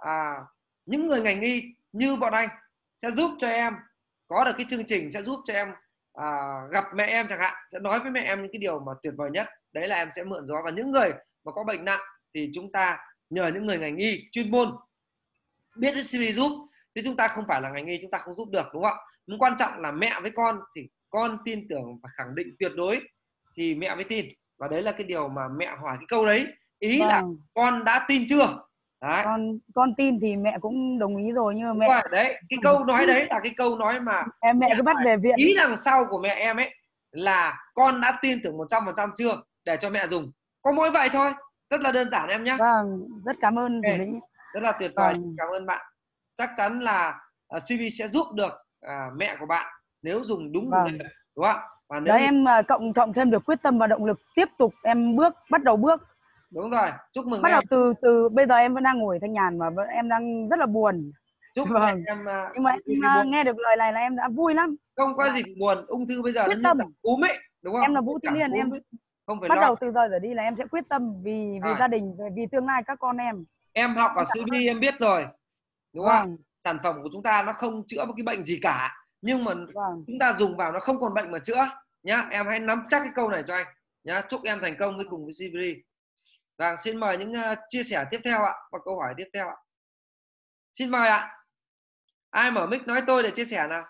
những người ngành y như bọn anh sẽ giúp cho em có được cái chương trình, sẽ giúp cho em gặp mẹ em chẳng hạn, sẽ nói với mẹ em những cái điều mà tuyệt vời nhất. Đấy là em sẽ mượn gió. Và những người mà có bệnh nặng thì chúng ta nhờ những người ngành y chuyên môn biết đến Siri giúp, chứ chúng ta không phải là ngành y, chúng ta không giúp được, đúng không? Nhưng quan trọng là mẹ với con thì con tin tưởng và khẳng định tuyệt đối thì mẹ mới tin. Và đấy là cái điều mà mẹ hỏi cái câu đấy, ý là Vâng. con đã tin chưa? Đấy. Con tin thì mẹ cũng đồng ý rồi, nhưng mà mẹ Rồi, đấy, cái câu nói đấy là cái câu nói mà mẹ cứ bắt về viện. ý đằng sau của mẹ em ấy là con đã tin tưởng 100% chưa để cho mẹ dùng. Có mỗi vậy thôi, rất là đơn giản em nhé. Vâng, rất cảm ơn thủ lĩnh. Rất là tuyệt vời. Vâng. Cảm ơn bạn. Chắc chắn là CV sẽ giúp được mẹ của bạn nếu dùng đúng Vâng. đúng không? Và nếu đấy em cộng thêm được quyết tâm và động lực tiếp tục em bắt đầu bước. Đúng rồi, chúc mừng bắt em. đầu từ bây giờ em vẫn đang ngồi thanh nhàn mà em đang rất là buồn. Chúc Vâng. em. Nhưng mà em nghe được lời này là em đã vui lắm. Không có gì buồn, ung thư bây giờ quyết nó tâm. như cúm ấy, đúng không? Em là Vũ Thị Liên, em không phải bắt lo. đầu từ giờ trở đi là em sẽ quyết tâm vì gia đình, vì tương lai các con em. Em học ở CV em biết rồi, đúng Vâng. không? Sản phẩm của chúng ta nó không chữa một cái bệnh gì cả, nhưng mà vâng. chúng ta dùng vào nó không còn bệnh mà chữa nhá. Em hãy nắm chắc cái câu này cho anh nhá. Chúc em thành công với cùng với CV. Vâng, xin mời những chia sẻ tiếp theo ạ, và câu hỏi tiếp theo ạ. Xin mời ạ. Ai mở mic nói tôi để chia sẻ nào.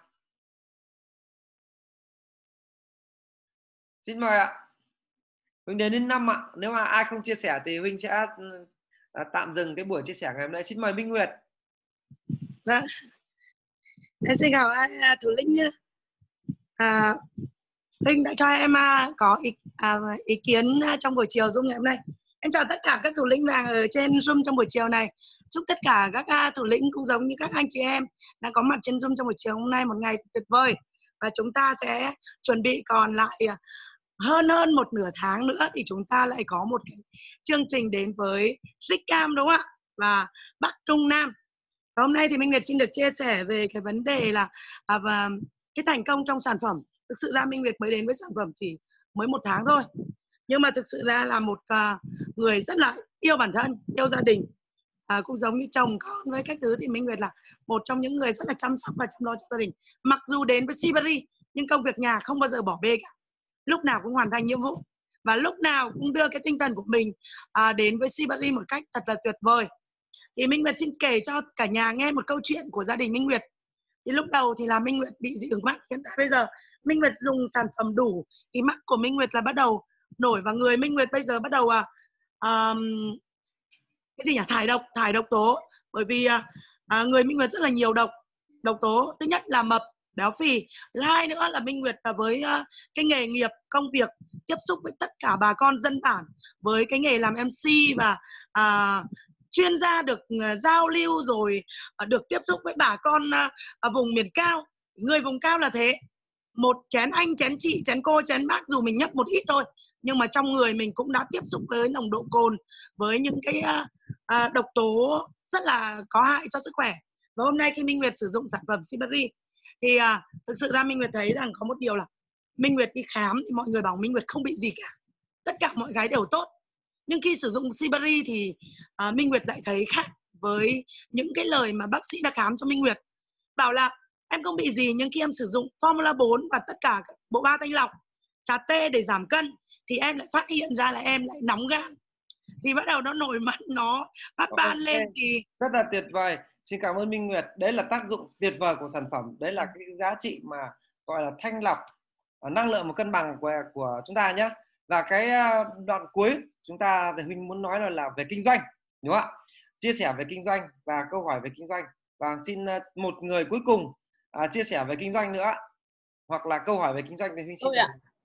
Xin mời ạ. Huynh đến 5 ạ. Nếu mà ai không chia sẻ thì Huynh sẽ tạm dừng cái buổi chia sẻ ngày hôm nay. Xin mời Minh Nguyệt. Vâng. Em xin chào thủ lĩnh nhé. Huynh đã cho em có ý kiến trong buổi chiều Zoom ngày hôm nay. Em chào tất cả các thủ lĩnh vàng ở trên Zoom trong buổi chiều này. Chúc tất cả các thủ lĩnh cũng giống như các anh chị em đang có mặt trên Zoom trong buổi chiều hôm nay một ngày tuyệt vời. Và chúng ta sẽ chuẩn bị còn lại hơn một nửa tháng nữa thì chúng ta lại có một cái chương trình đến với Richcam, đúng không ạ? Và Bắc Trung Nam. Và hôm nay thì Minh Nguyệt xin được chia sẻ về cái vấn đề là và cái thành công trong sản phẩm. Thực sự ra Minh Nguyệt mới đến với sản phẩm chỉ mới 1 tháng thôi. Nhưng mà thực sự ra là một người rất là yêu bản thân, yêu gia đình. Cũng giống như chồng con với các thứ thì Minh Nguyệt là một trong những người rất là chăm sóc và chăm lo cho gia đình. Mặc dù đến với Siberi nhưng công việc nhà không bao giờ bỏ bê cả. Lúc nào cũng hoàn thành nhiệm vụ và lúc nào cũng đưa cái tinh thần của mình đến với Siberi một cách thật là tuyệt vời. Thì Minh Nguyệt xin kể cho cả nhà nghe một câu chuyện của gia đình Minh Nguyệt. Thì lúc đầu thì là Minh Nguyệt bị dị ứng mắt. Hiện tại bây giờ Minh Nguyệt dùng sản phẩm đủ thì mắt của Minh Nguyệt là bắt đầu nổi, và người Minh Nguyệt bây giờ bắt đầu cái gì nhỉ, thải độc tố. Bởi vì người Minh Nguyệt rất là nhiều độc tố. Thứ nhất là mập, béo phì. Thứ hai nữa là Minh Nguyệt với cái nghề nghiệp công việc tiếp xúc với tất cả bà con dân bản, với cái nghề làm MC và chuyên gia được giao lưu rồi được tiếp xúc với bà con vùng miền cao. Người vùng cao là thế, một chén anh, chén chị, chén cô, chén bác, dù mình nhấp một ít thôi nhưng mà trong người mình cũng đã tiếp xúc với nồng độ cồn, với những cái độc tố rất là có hại cho sức khỏe. Và hôm nay khi Minh Nguyệt sử dụng sản phẩm Siberi thì thực sự ra Minh Nguyệt thấy rằng có một điều là Minh Nguyệt đi khám thì mọi người bảo Minh Nguyệt không bị gì cả, tất cả mọi cái đều tốt. Nhưng khi sử dụng Siberi thì Minh Nguyệt lại thấy khác với những cái lời mà bác sĩ đã khám cho Minh Nguyệt. Bảo là em không bị gì, nhưng khi em sử dụng Formula 4 và tất cả bộ ba thanh lọc, trà tê để giảm cân thì em lại phát hiện ra là em lại nóng gan. Thì bắt đầu nó nổi mẩn, nó phát ban lên. Thì rất là tuyệt vời. Xin cảm ơn Minh Nguyệt. Đấy là tác dụng tuyệt vời của sản phẩm. Đấy là cái giá trị mà gọi là thanh lọc năng lượng và cân bằng của chúng ta nhé. Và cái đoạn cuối chúng ta thì Huynh muốn nói là về kinh doanh, đúng không ạ? Chia sẻ về kinh doanh và câu hỏi về kinh doanh. Và xin một người cuối cùng chia sẻ về kinh doanh nữa, hoặc là câu hỏi về kinh doanh thì Huynh xin.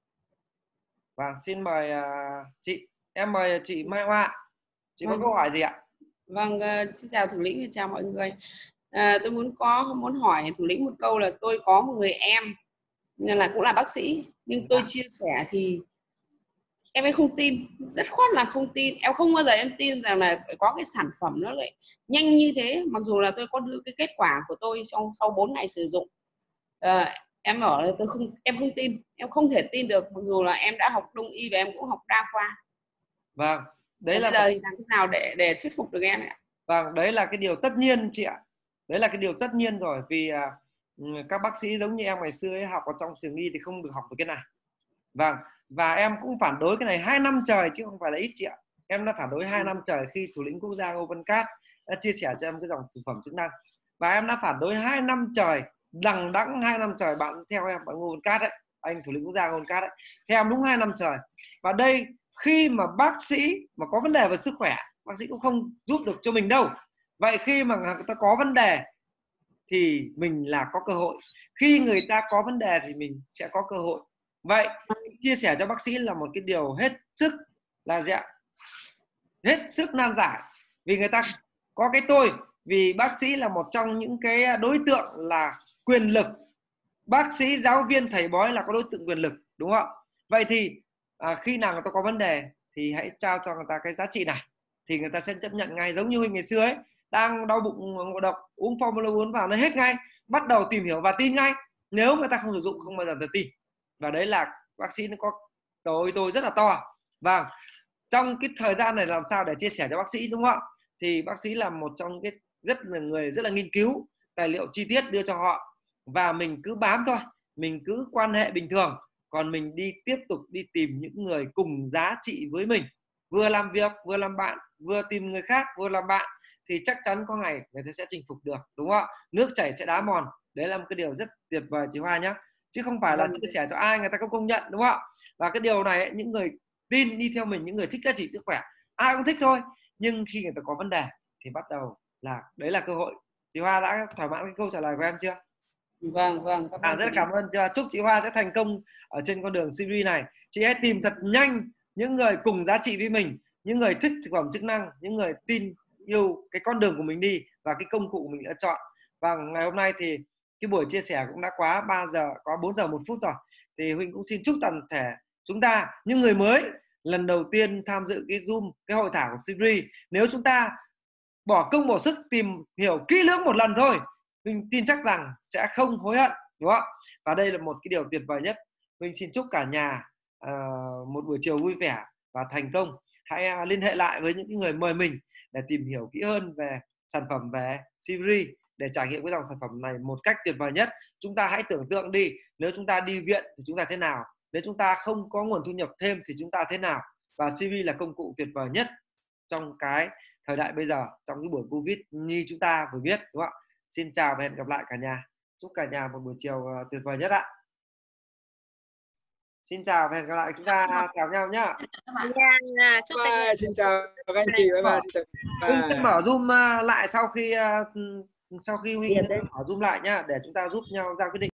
Và xin mời chị. Em mời chị Mai Hoa. Chị có câu hỏi gì ạ? Vâng, xin chào thủ lĩnh và chào mọi người. Tôi muốn hỏi thủ lĩnh một câu là tôi có một người em cũng là bác sĩ, nhưng tôi chia sẻ thì em ấy không tin, rất khoát là không tin. Em không bao giờ em tin rằng là có cái sản phẩm nó lại nhanh như thế, mặc dù là tôi có đưa cái kết quả của tôi sau 4 ngày sử dụng. Em bảo là em không tin, em không thể tin được, mặc dù là em đã học đông y và em cũng học đa khoa. Vâng, đấy là bây giờ thì làm thế nào để thuyết phục được em ạ? Vâng, đấy là cái điều tất nhiên chị ạ. Đấy là cái điều tất nhiên rồi, vì các bác sĩ giống như em ngày xưa ấy, học ở trong trường y thì không được học được cái này. Vâng, và em cũng phản đối cái này 2 năm trời chứ không phải là ít chị ạ. Em đã phản đối 2 năm trời khi thủ lĩnh quốc gia Ngô Văn Cát đã chia sẻ cho em cái dòng sản phẩm chức năng. Và em đã phản đối 2 năm trời, đằng đẵng 2 năm trời bạn theo em, bạn Ngô Văn Cát ấy, anh thủ lĩnh quốc gia Ngô Văn Cát ấy, theo em đúng 2 năm trời. Và đây khi mà bác sĩ mà có vấn đề về sức khỏe, bác sĩ cũng không giúp được cho mình đâu. Vậy khi mà người ta có vấn đề thì mình là có cơ hội, khi người ta có vấn đề thì mình sẽ có cơ hội. Vậy chia sẻ cho bác sĩ là một cái điều hết sức là gì ạ? Hết sức nan giải, vì người ta có cái tôi, vì bác sĩ là một trong những cái đối tượng là quyền lực. Bác sĩ, giáo viên, thầy bói là có đối tượng quyền lực, đúng không? Vậy thì khi nào người ta có vấn đề thì hãy trao cho người ta cái giá trị này, thì người ta sẽ chấp nhận ngay. Giống như Huỳnh ngày xưa ấy, đang đau bụng ngộ độc, uống Formula 4 vào nó hết ngay, bắt đầu tìm hiểu và tin ngay. Nếu người ta không sử dụng không bao giờ ta tin. Và đấy là bác sĩ nó có tôi rất là to. Vâng, trong cái thời gian này làm sao để chia sẻ cho bác sĩ, đúng không ạ? Thì bác sĩ là một trong cái rất là người rất là nghiên cứu tài liệu chi tiết đưa cho họ, và mình cứ bám thôi, mình cứ quan hệ bình thường, còn mình đi tiếp tục đi tìm những người cùng giá trị với mình, vừa làm việc vừa làm bạn, vừa tìm người khác vừa làm bạn, thì chắc chắn có ngày người ta sẽ chinh phục được, đúng không ạ? Nước chảy sẽ đá mòn, đấy là một cái điều rất tuyệt vời chị Hoa nhé, chứ không phải là chia sẻ cho ai người ta cũng công nhận, đúng không ạ? Và cái điều này những người tin đi theo mình, những người thích giá trị sức khỏe, ai cũng thích thôi, nhưng khi người ta có vấn đề thì bắt đầu là đấy là cơ hội. Chị Hoa đã thỏa mãn cái câu trả lời của em chưa? Vâng. Rất cảm ơn. Chúc chị Hoa sẽ thành công ở trên con đường CV này. Chị hãy tìm thật nhanh những người cùng giá trị với mình, những người thích thực phẩm chức năng, những người tin yêu cái con đường của mình đi và cái công cụ mình đã chọn. Và ngày hôm nay thì cái buổi chia sẻ cũng đã quá 3 giờ, có 4 giờ 1 phút rồi. Thì Huỳnh cũng xin chúc toàn thể chúng ta, những người mới lần đầu tiên tham dự cái Zoom, cái hội thảo của CV, nếu chúng ta bỏ công bỏ sức tìm hiểu kỹ lưỡng một lần thôi, mình tin chắc rằng sẽ không hối hận, đúng không? Và đây là một cái điều tuyệt vời nhất. Mình xin chúc cả nhà một buổi chiều vui vẻ và thành công. Hãy liên hệ lại với những người mời mình để tìm hiểu kỹ hơn về sản phẩm, về Sivri, để trải nghiệm cái dòng sản phẩm này một cách tuyệt vời nhất. Chúng ta hãy tưởng tượng đi, nếu chúng ta đi viện thì chúng ta thế nào, nếu chúng ta không có nguồn thu nhập thêm thì chúng ta thế nào. Và Sivri là công cụ tuyệt vời nhất trong cái thời đại bây giờ, trong cái buổi Covid như chúng ta vừa biết, đúng không ạ? Xin chào và hẹn gặp lại cả nhà. Chúc cả nhà một buổi chiều tuyệt vời nhất ạ. Xin chào và hẹn gặp lại, chúng ta chào nhau nhá. Xin chào các anh chị. Bye bye. Huynh mở Zoom lại sau khi Huynh mở Zoom lại nhá, để chúng ta giúp nhau ra quyết định.